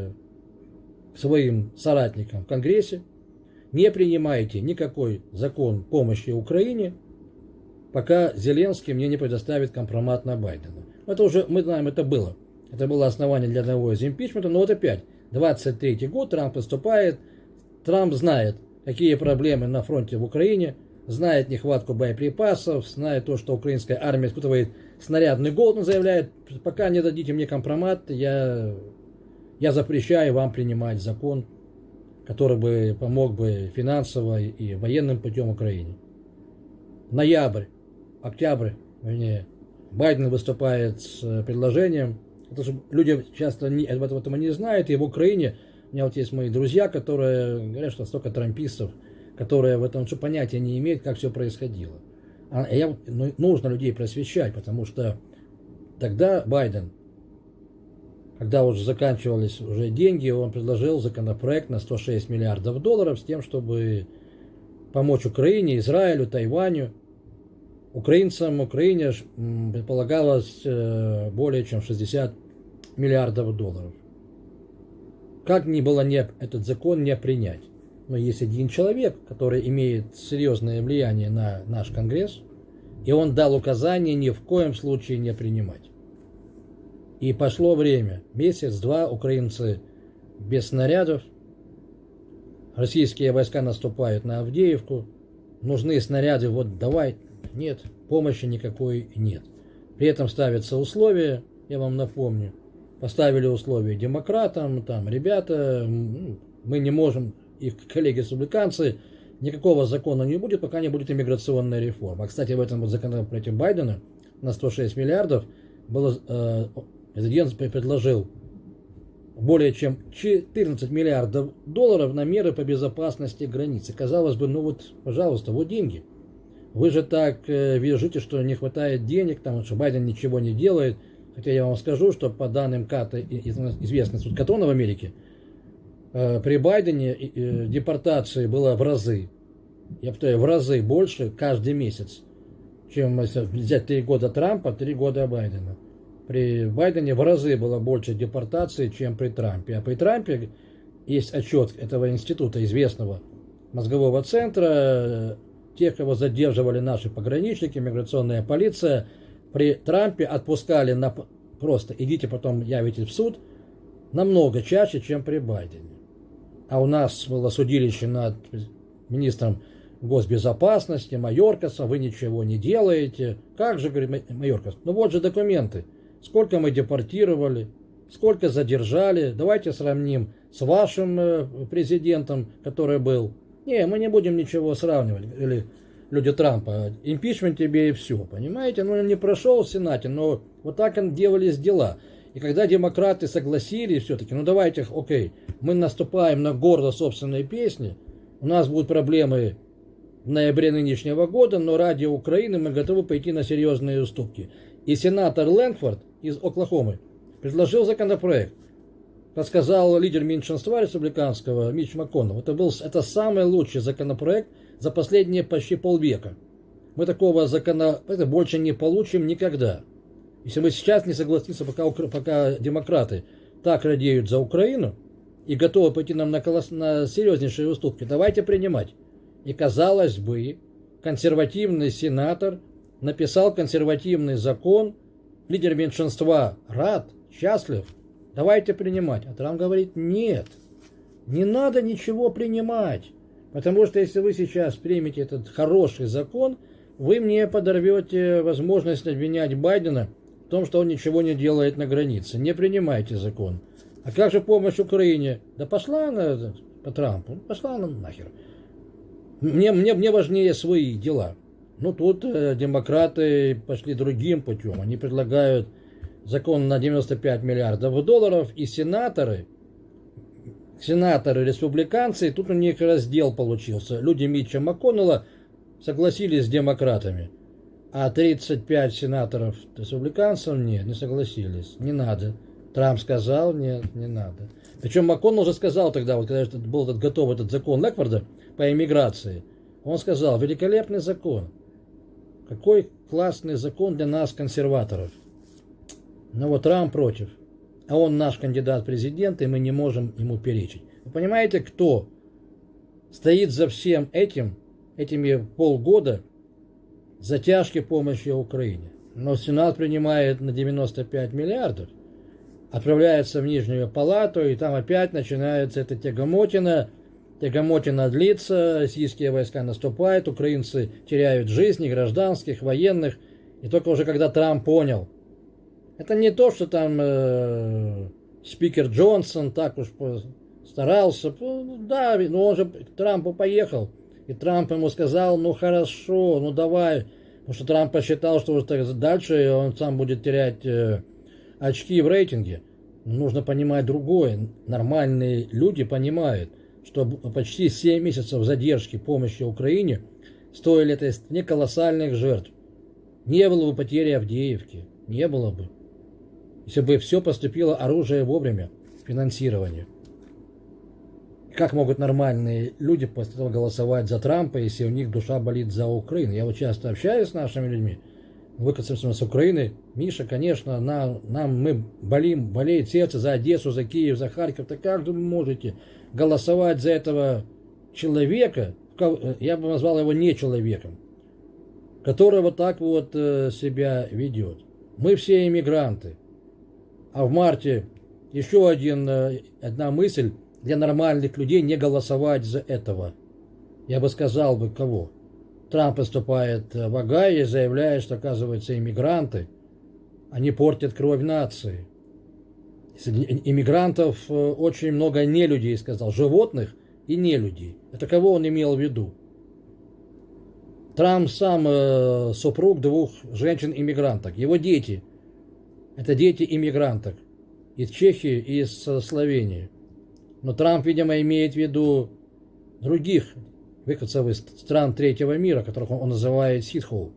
к своим соратникам в Конгрессе, не принимайте никакой закон помощи Украине, пока Зеленский мне не предоставит компромат на Байдена. Это уже, мы знаем, это было. Это было основание для одного из импичмента, но вот опять, двадцать третий год, Трамп выступает, Трамп знает, какие проблемы на фронте в Украине, знает нехватку боеприпасов, знает то, что украинская армия испытывает снарядный голод, он заявляет, пока не дадите мне компромат, я, я запрещаю вам принимать закон, который бы помог бы финансово и военным путем Украине. Ноябрь, октябрь, вернее, Байден выступает с предложением, потому что люди часто не, об этом не знают, и в Украине, у меня вот есть мои друзья, которые говорят, что столько трампистов, которые в этом понятия не имеют, как все происходило. А я, ну, нужно людей просвещать, потому что тогда Байден, когда уже заканчивались уже деньги, он предложил законопроект на сто шесть миллиардов долларов с тем, чтобы помочь Украине, Израилю, Тайваню. Украинцам, Украине предполагалось более чем шестьдесят миллиардов долларов. Как ни было не, этот закон не принять. Но есть один человек, который имеет серьезное влияние на наш Конгресс, и он дал указание ни в коем случае не принимать. И пошло время. Месяц-два украинцы без снарядов. Российские войска наступают на Авдеевку. Нужны снаряды, вот давай. Нет, помощи никакой нет. При этом ставятся условия, я вам напомню. Поставили условия демократам, там, ребята, мы не можем, их коллеги-республиканцы, никакого закона не будет, пока не будет иммиграционная реформа. А, кстати, в этом вот законопроекте Байдена на сто шесть миллиардов было, э, президент предложил более чем четырнадцать миллиардов долларов на меры по безопасности границы. Казалось бы, ну вот, пожалуйста, вот деньги. Вы же так э, вяжете, что не хватает денег, там, что Байден ничего не делает. Хотя я вам скажу, что по данным Ката, известный суд Катона в Америке, э, при Байдене э, депортации было в разы, я повторяю, в разы больше каждый месяц, чем если взять три года Трампа, три года Байдена. При Байдене в разы было больше депортаций, чем при Трампе. А при Трампе есть отчет этого института, известного мозгового центра, тех, кого задерживали наши пограничники, миграционная полиция, при Трампе отпускали на просто идите потом явитесь в суд намного чаще, чем при Байдене. А у нас было судилище над министром госбезопасности Майоркасом, вы ничего не делаете. Как же, говорит Майоркас, ну вот же документы. Сколько мы депортировали, сколько задержали. Давайте сравним с вашим президентом, который был. Не, мы не будем ничего сравнивать. Или люди Трампа, импичмент тебе и все, понимаете? Ну, он не прошел в Сенате, но вот так он делались дела. И когда демократы согласились все-таки, ну давайте, окей, мы наступаем на горло собственной песни, у нас будут проблемы в ноябре нынешнего года, но ради Украины мы готовы пойти на серьезные уступки. И сенатор Лэнгфорд из Оклахомы предложил законопроект. Как сказал лидер меньшинства республиканского Митч МакКоннелл, это был это самый лучший законопроект за последние почти полвека. Мы такого законопроекта больше не получим никогда. Если мы сейчас не согласимся, пока, пока демократы так радеют за Украину и готовы пойти нам на, колос, на серьезнейшие уступки, давайте принимать. И казалось бы, консервативный сенатор написал консервативный закон, лидер меньшинства рад, счастлив, давайте принимать. А Трамп говорит, нет, не надо ничего принимать, потому что если вы сейчас примете этот хороший закон, вы мне подорвете возможность обвинять Байдена в том, что он ничего не делает на границе. Не принимайте закон. А как же помощь Украине? Да пошла она по Трампу, пошла она нахер. Мне, мне, мне важнее свои дела. Ну тут э, демократы пошли другим путем. Они предлагают закон на девяносто пять миллиардов долларов, и сенаторы, сенаторы республиканцы, тут у них раздел получился. Люди Митча МакКоннелла согласились с демократами, а тридцать пять сенаторов республиканцев нет, не согласились. Не надо. Трамп сказал, нет, не надо. Причем МакКоннелл уже сказал тогда, вот, когда был этот, готов этот закон Лэкфорда по иммиграции, он сказал, великолепный закон. Какой классный закон для нас, консерваторов. Но вот Трамп против. А он наш кандидат в президенты, и мы не можем ему перечить. Вы понимаете, кто стоит за всем этим, этими полгода затяжки помощи Украине? Но Сенат принимает на девяносто пять миллиардов, отправляется в Нижнюю палату, и там опять начинается эта тягомотина. тягомотина длится, российские войска наступают, украинцы теряют жизни, гражданских, военных. И только уже когда Трамп понял, это не то, что там э, спикер Джонсон так уж старался. Да, но он же к Трампу поехал. И Трамп ему сказал, ну хорошо, ну давай. Потому что Трамп посчитал, что вот дальше он сам будет терять э, очки в рейтинге. Нужно понимать другое. Нормальные люди понимают, что почти семь месяцев задержки помощи Украине стоили этой стране колоссальных жертв. Не было бы потери Авдеевки. Не было бы. Если бы все поступило оружие вовремя, финансирование. Как могут нормальные люди после этого голосовать за Трампа, если у них душа болит за Украину? Я вот часто общаюсь с нашими людьми, выходцами с Украины. Миша, конечно, нам, нам мы болим, болеет сердце за Одессу, за Киев, за Харьков. Так как вы можете голосовать за этого человека, я бы назвал его не человеком, который вот так вот себя ведет? Мы все иммигранты. А в марте еще один, одна мысль для нормальных людей не голосовать за этого. Я бы сказал бы, кого? Трамп выступает в Огайо и заявляет, что, оказывается, иммигранты, они портят кровь нации. Иммигрантов очень много нелюдей, сказал, животных и нелюдей. Это кого он имел в виду? Трамп сам э, супруг двух женщин-иммигранток. Его дети – это дети иммигранток из Чехии и из Словении. Но Трамп, видимо, имеет в виду других выходцев из стран третьего мира, которых он, он называет ситхол,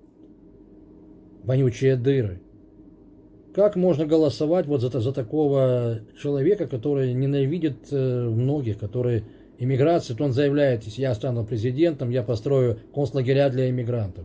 вонючие дыры. Как можно голосовать вот за, за такого человека, который ненавидит э, многих, который иммиграцию, то он заявляет, если я стану президентом, я построю концлагеря для иммигрантов.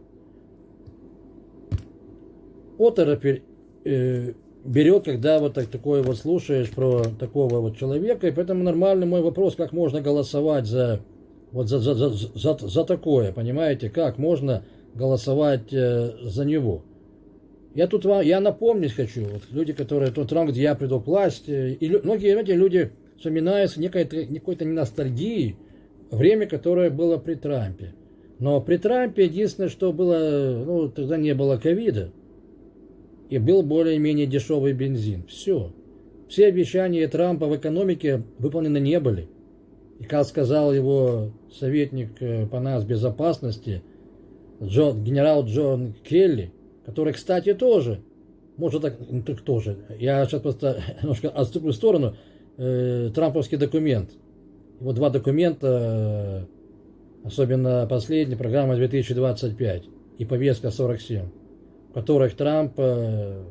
Оторопь э, берет, когда вот так, такое вот слушаешь про такого вот человека, и поэтому нормальный мой вопрос, как можно голосовать за, вот за, за, за, за, за такое, понимаете, как можно голосовать э, за него. Я тут вам, я напомнить хочу, вот люди, которые, тот ранг, где я приду к власти, и многие эти люди вспоминают с некой, некой-то ностальгией время, которое было при Трампе. Но при Трампе единственное, что было, ну, тогда не было ковида, и был более-менее дешевый бензин. Все. Все обещания Трампа в экономике выполнены не были. И как сказал его советник по нацбезопасности, Джон, генерал Джон Келли, который, кстати, тоже, может так, ну, тоже, я сейчас просто немножко отступлю в сторону, э, трамповский документ. Его два документа, особенно последняя, программа две тысячи двадцать пять и повестка сорок семь. В которых Трамп э,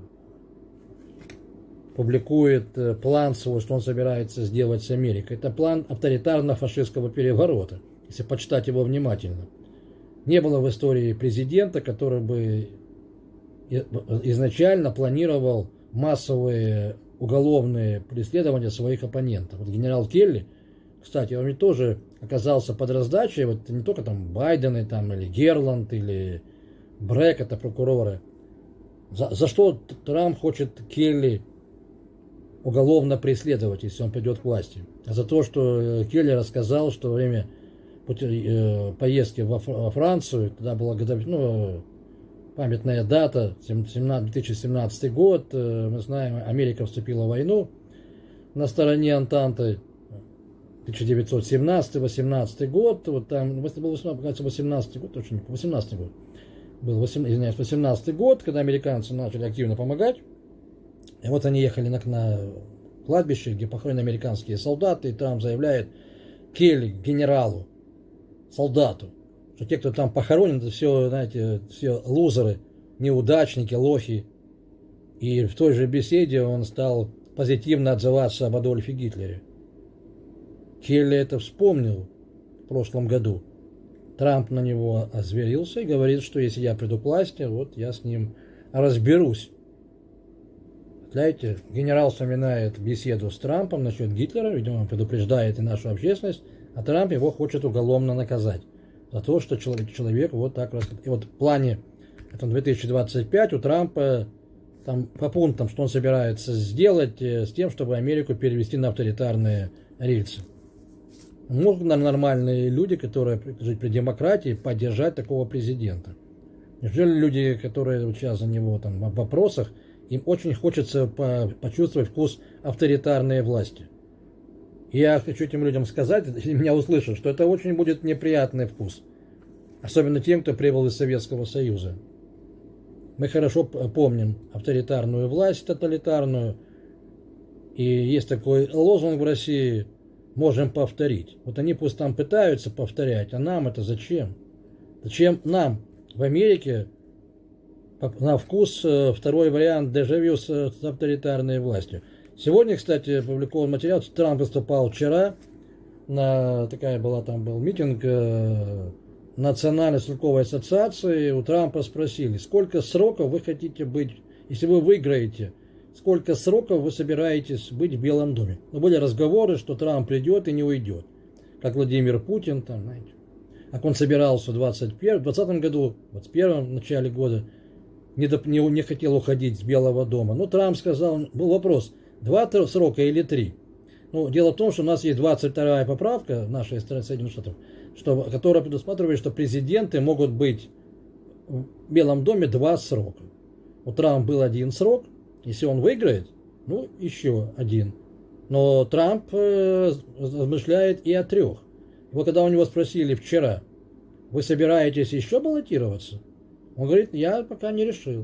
публикует э, план свой, что он собирается сделать с Америкой. Это план авторитарно-фашистского переворота, если почитать его внимательно. Не было в истории президента, который бы изначально планировал массовые уголовные преследования своих оппонентов. Вот генерал Келли, кстати, он ведь тоже оказался под раздачей, вот не только там Байдены, там, или Герланд, или Брэк, это прокуроры. За, за что Трамп хочет Келли уголовно преследовать, если он придет к власти? За то, что Келли рассказал, что во время поездки во Францию, тогда была ну, памятная дата, две тысячи семнадцатый год, мы знаем, Америка вступила в войну на стороне Антанты, тысяча девятьсот семнадцатый — восемнадцатый год, вот там, это был восемнадцатый год, точно, восемнадцатый год. Был восемнадцатый год, когда американцы начали активно помогать. И вот они ехали на, на кладбище, где похоронены американские солдаты, и Трамп заявляет Келли, генералу, солдату, что те, кто там похоронен, это все, знаете, все лузеры, неудачники, лохи. И в той же беседе он стал позитивно отзываться об Адольфе Гитлере. Келли это вспомнил в прошлом году. Трамп на него озверился и говорит, что если я приду к власти, вот я с ним разберусь. Знаете, генерал вспоминает беседу с Трампом насчет Гитлера, видимо, он предупреждает и нашу общественность, а Трамп его хочет уголовно наказать за то, что человек, человек вот так рассказал. И вот в плане этом две тысячи двадцать пять у Трампа там по пунктам, что он собирается сделать с тем, чтобы Америку перевести на авторитарные рельсы. Могут нормальные люди, которые жить при демократии, поддержать такого президента? Неужели люди, которые сейчас за него там в вопросах, им очень хочется по почувствовать вкус авторитарной власти? И я хочу этим людям сказать, если меня услышат, что это очень будет неприятный вкус. Особенно тем, кто прибыл из Советского Союза. Мы хорошо помним авторитарную власть, тоталитарную. И есть такой лозунг в России: можем повторить. Вот они пусть там пытаются повторять, а нам это зачем? Зачем нам в Америке на вкус второй вариант дежавю с авторитарной властью? Сегодня, кстати, опубликован материал, Трамп выступал вчера, на, такая была, там был митинг э, Национальной стрелковой ассоциации. У Трампа спросили, сколько сроков вы хотите быть, если вы выиграете, сколько сроков вы собираетесь быть в Белом доме. Но были разговоры, что Трамп придет и не уйдет, как Владимир Путин, там, знаете. Как он собирался в двадцать первом, двадцатом году, в двадцать первом, в начале года, не, доп, не, не хотел уходить с Белого дома. Но Трамп сказал, был вопрос, два срока или три. Ну, дело в том, что у нас есть двадцать вторая поправка в нашей стране Соединенных Штатов, что, которая предусматривает, что президенты могут быть в Белом доме два срока. У Трампа был один срок, если он выиграет, ну, еще один. Но Трамп э, размышляет и о трех. Вот когда у него спросили вчера, вы собираетесь еще баллотироваться? Он говорит, я пока не решил.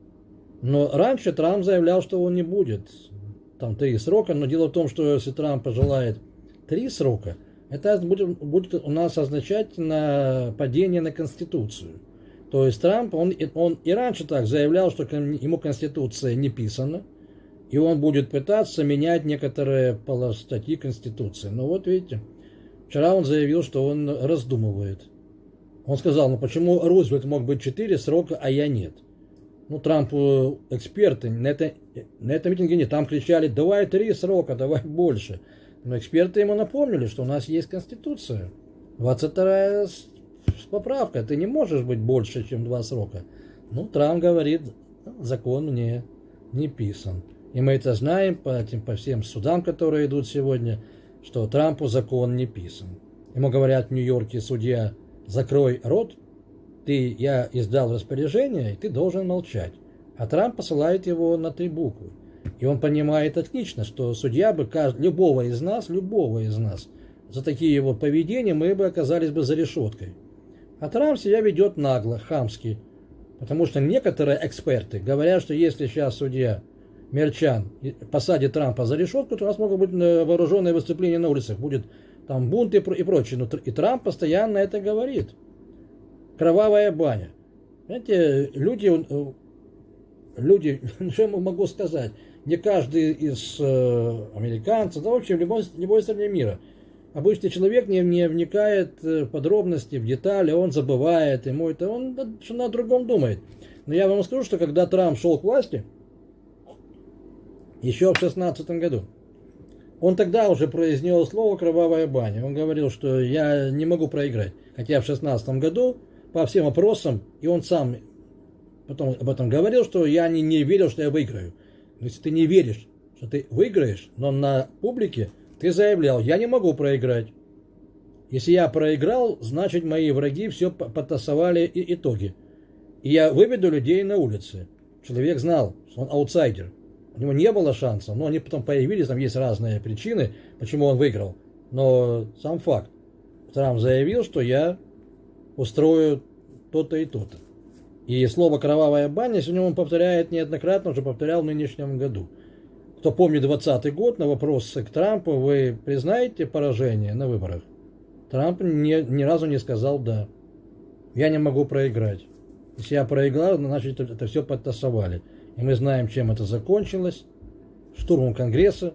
Но раньше Трамп заявлял, что он не будет там три срока, но дело в том, что если Трамп пожелает три срока, это будет, будет у нас означать нападение на Конституцию. То есть Трамп, он, он и раньше так заявлял, что ему Конституция не писана, и он будет пытаться менять некоторые статьи Конституции. Но вот видите, вчера он заявил, что он раздумывает. Он сказал, ну почему Рузвельт мог быть четыре срока, а я нет? Ну, Трамп, эксперты, на, это, на этом митинге нет. Там кричали, давай три срока, давай больше. Но эксперты ему напомнили, что у нас есть Конституция. двадцать вторая поправка, ты не можешь быть больше, чем два срока. Ну, Трамп говорит, закон мне не писан. И мы это знаем по, этим, по всем судам, которые идут сегодня, что Трампу закон не писан. Ему говорят в Нью-Йорке, судья, закрой рот, ты, я издал распоряжение, и ты должен молчать. А Трамп посылает его на три буквы. И он понимает отлично, что судья бы, любого из нас, любого из нас, за такие его поведения мы бы оказались бы за решеткой. А Трамп себя ведет нагло, хамски. Потому что некоторые эксперты говорят, что если сейчас судья Мерчан посадит Трампа за решетку, то у нас могут быть вооруженные выступления на улицах, будет там бунт и прочее. И Трамп постоянно это говорит. Кровавая баня. Знаете, люди, люди, что я могу сказать, не каждый из э, американцев, да вообще в любой, в любой стране мира, обычный человек не, не вникает в подробности, в детали, он забывает, ему это, он на другом думает. Но я вам скажу, что когда Трамп шел к власти, еще в шестнадцатом году, он тогда уже произнес слово «кровавая баня». Он говорил, что я не могу проиграть. Хотя в шестнадцатом году по всем вопросам, и он сам потом об этом говорил, что я не, не верил, что я выиграю. Но если ты не веришь, что ты выиграешь, но на публике ты заявлял, я не могу проиграть. Если я проиграл, значит мои враги все подтасовали и итоги. И я выведу людей на улицы. Человек знал, что он аутсайдер. У него не было шанса, но они потом появились, там есть разные причины, почему он выиграл. Но сам факт. Трамп заявил, что я устрою то-то и то-то. И слово «кровавая баня» сегодня он повторяет неоднократно, уже повторял в нынешнем году. Кто помнит двадцатый год, на вопрос к Трампу, вы признаете поражение на выборах? Трамп ни, ни разу не сказал «да». Я не могу проиграть. Если я проиграл, значит это, это все подтасовали. И мы знаем, чем это закончилось. Штурмом Конгресса.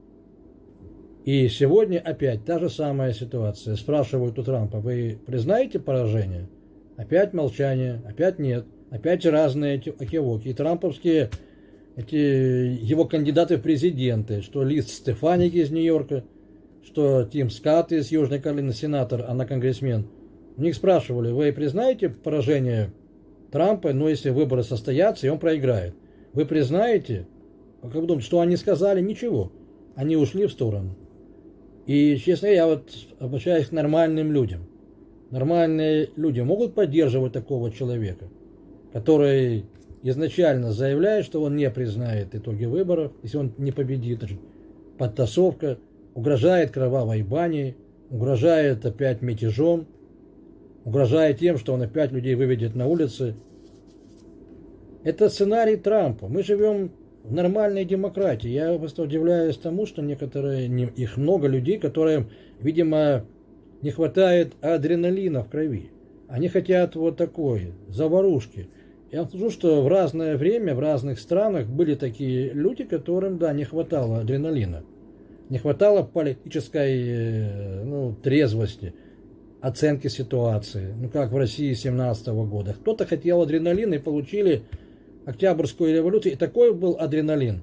И сегодня опять та же самая ситуация. Спрашивают у Трампа, вы признаете поражение? Опять молчание, опять нет. Опять разные окивоки. И трамповские, эти, его кандидаты в президенты, что Лиз Стефаник из Нью-Йорка, что Тим Скотт из Южной Каролины, сенатор, она конгрессмен. У них спрашивали, вы признаете поражение Трампа, но если выборы состоятся, и он проиграет? Вы признаете? Как вы думаете, что они сказали? Ничего. Они ушли в сторону. И, честно, я вот обращаюсь к нормальным людям. Нормальные люди могут поддерживать такого человека, который изначально заявляет, что он не признает итоги выборов, если он не победит. Подтасовка, угрожает кровавой баней, угрожает опять мятежом, угрожает тем, что он опять людей выведет на улицы. Это сценарий Трампа. Мы живем в нормальной демократии. Я просто удивляюсь тому, что некоторые, их много людей, которые, видимо, не хватает адреналина в крови. Они хотят вот такой заварушки. Я скажу, что в разное время, в разных странах были такие люди, которым, да, не хватало адреналина. Не хватало политической, ну, трезвости, оценки ситуации. Ну, как в России семнадцатого года. Кто-то хотел адреналина и получили Октябрьскую революцию. И такой был адреналин,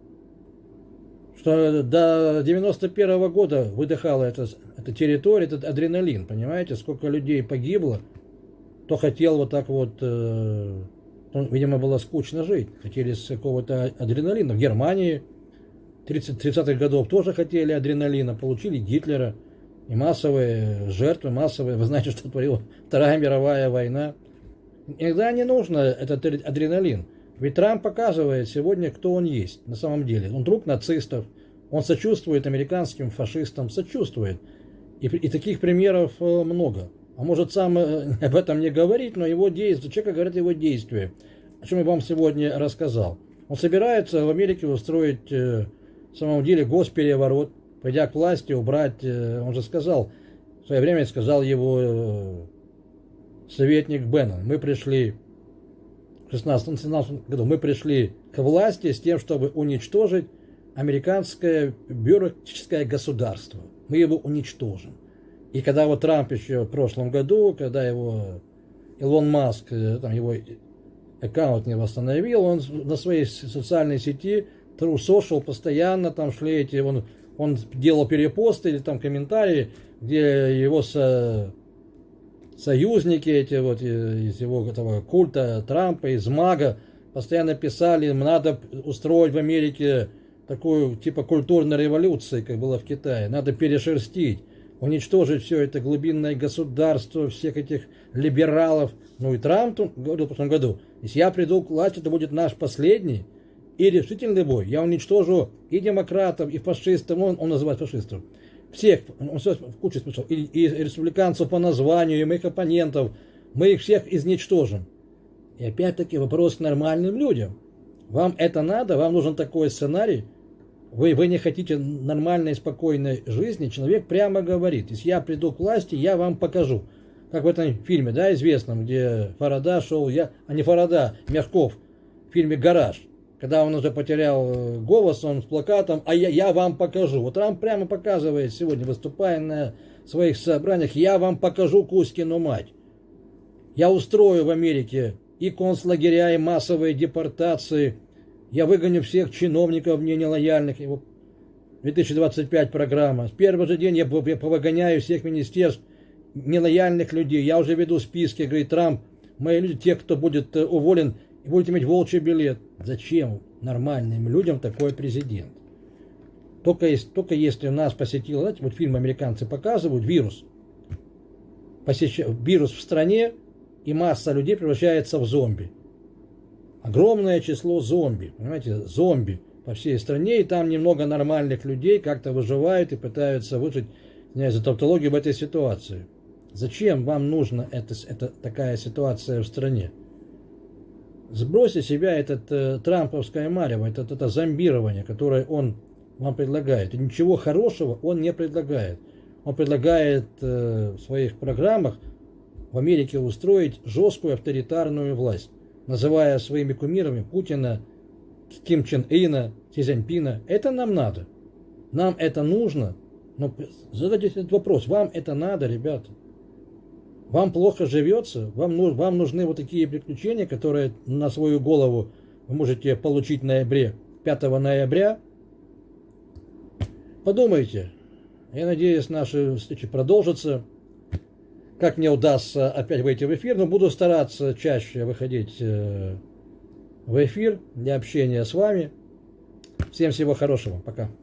что до девяносто первого года выдыхала эта, эта территория, этот адреналин. Понимаете, сколько людей погибло. Кто хотел вот так вот... Э, ну, видимо, было скучно жить. Хотели с какого-то адреналина. В Германии тридцатых годов тоже хотели адреналина. Получили Гитлера. И массовые жертвы, массовые... Вы знаете, что творила Вторая мировая война. Иногда не нужно этот адреналин. Ведь Трамп показывает сегодня, кто он есть на самом деле. Он друг нацистов. Он сочувствует американским фашистам. Сочувствует. И, и таких примеров много. А может сам об этом не говорить, но его действия, человек говорит его действия. О чем я вам сегодня рассказал. Он собирается в Америке устроить, в самом деле, госпереворот, придя к власти, убрать, он же сказал, в свое время сказал его советник Беннон. Мы пришли в шестнадцатом году, мы пришли к власти с тем, чтобы уничтожить американское бюрократическое государство. Мы его уничтожим. И когда вот Трамп еще в прошлом году, когда его Илон Маск, там его аккаунт не восстановил, он на своей социальной сети True Social постоянно там шли эти, он, он делал перепосты или там комментарии, где его со, союзники эти вот из его этого культа Трампа, из МАГА, постоянно писали, им надо устроить в Америке такую типа культурной революции, как было в Китае, надо перешерстить. Уничтожить все это глубинное государство, всех этих либералов. Ну и Трамп говорил в прошлом году, если я приду к власти, это будет наш последний и решительный бой. Я уничтожу и демократов, и фашистов, он, он называет фашистов, всех, он все в кучу смешал, и, и республиканцев по названию, и моих оппонентов, мы их всех изничтожим. И опять-таки вопрос к нормальным людям. Вам это надо? Вам нужен такой сценарий? Вы, вы не хотите нормальной, спокойной жизни, человек прямо говорит, если я приду к власти, я вам покажу. Как в этом фильме, да, известном, где Фарада шел, я, а не Фарада, Мягков, в фильме «Гараж». Когда он уже потерял голос, он с плакатом, а я, я вам покажу. Вот Трамп прямо показывает сегодня, выступая на своих собраниях, я вам покажу Кузькину мать. Я устрою в Америке и концлагеря, и массовые депортации. Я выгоню всех чиновников мне нелояльных. Его две тысячи двадцать пять программа. С первого же дня я повыгоняю всех министерств нелояльных людей. Я уже веду списки, говорит Трамп. Мои люди, те, кто будет уволен, будете иметь волчий билет. Зачем нормальным людям такой президент? Только, есть, только если нас посетил, знаете, вот фильм американцы показывают, вирус. Посещ... Вирус в стране, и масса людей превращается в зомби. Огромное число зомби, понимаете, зомби по всей стране, и там немного нормальных людей как-то выживают и пытаются выжить, не за тавтологию в этой ситуации. Зачем вам нужна эта, эта такая ситуация в стране? Сбросьте себя этот э, трамповское марево, это, это зомбирование, которое он вам предлагает. И ничего хорошего он не предлагает. Он предлагает э, в своих программах в Америке устроить жесткую авторитарную власть, называя своими кумирами Путина, Ким Чен Ына, Си Цзиньпина. Это нам надо. Нам это нужно. Но задайте этот вопрос. Вам это надо, ребята? Вам плохо живется? Вам, вам нужны вот такие приключения, которые на свою голову вы можете получить в ноябре, пятого ноября? Подумайте. Я надеюсь, наши встречи продолжатся. Как мне удастся опять выйти в эфир, но буду стараться чаще выходить в эфир для общения с вами. Всем всего хорошего. Пока.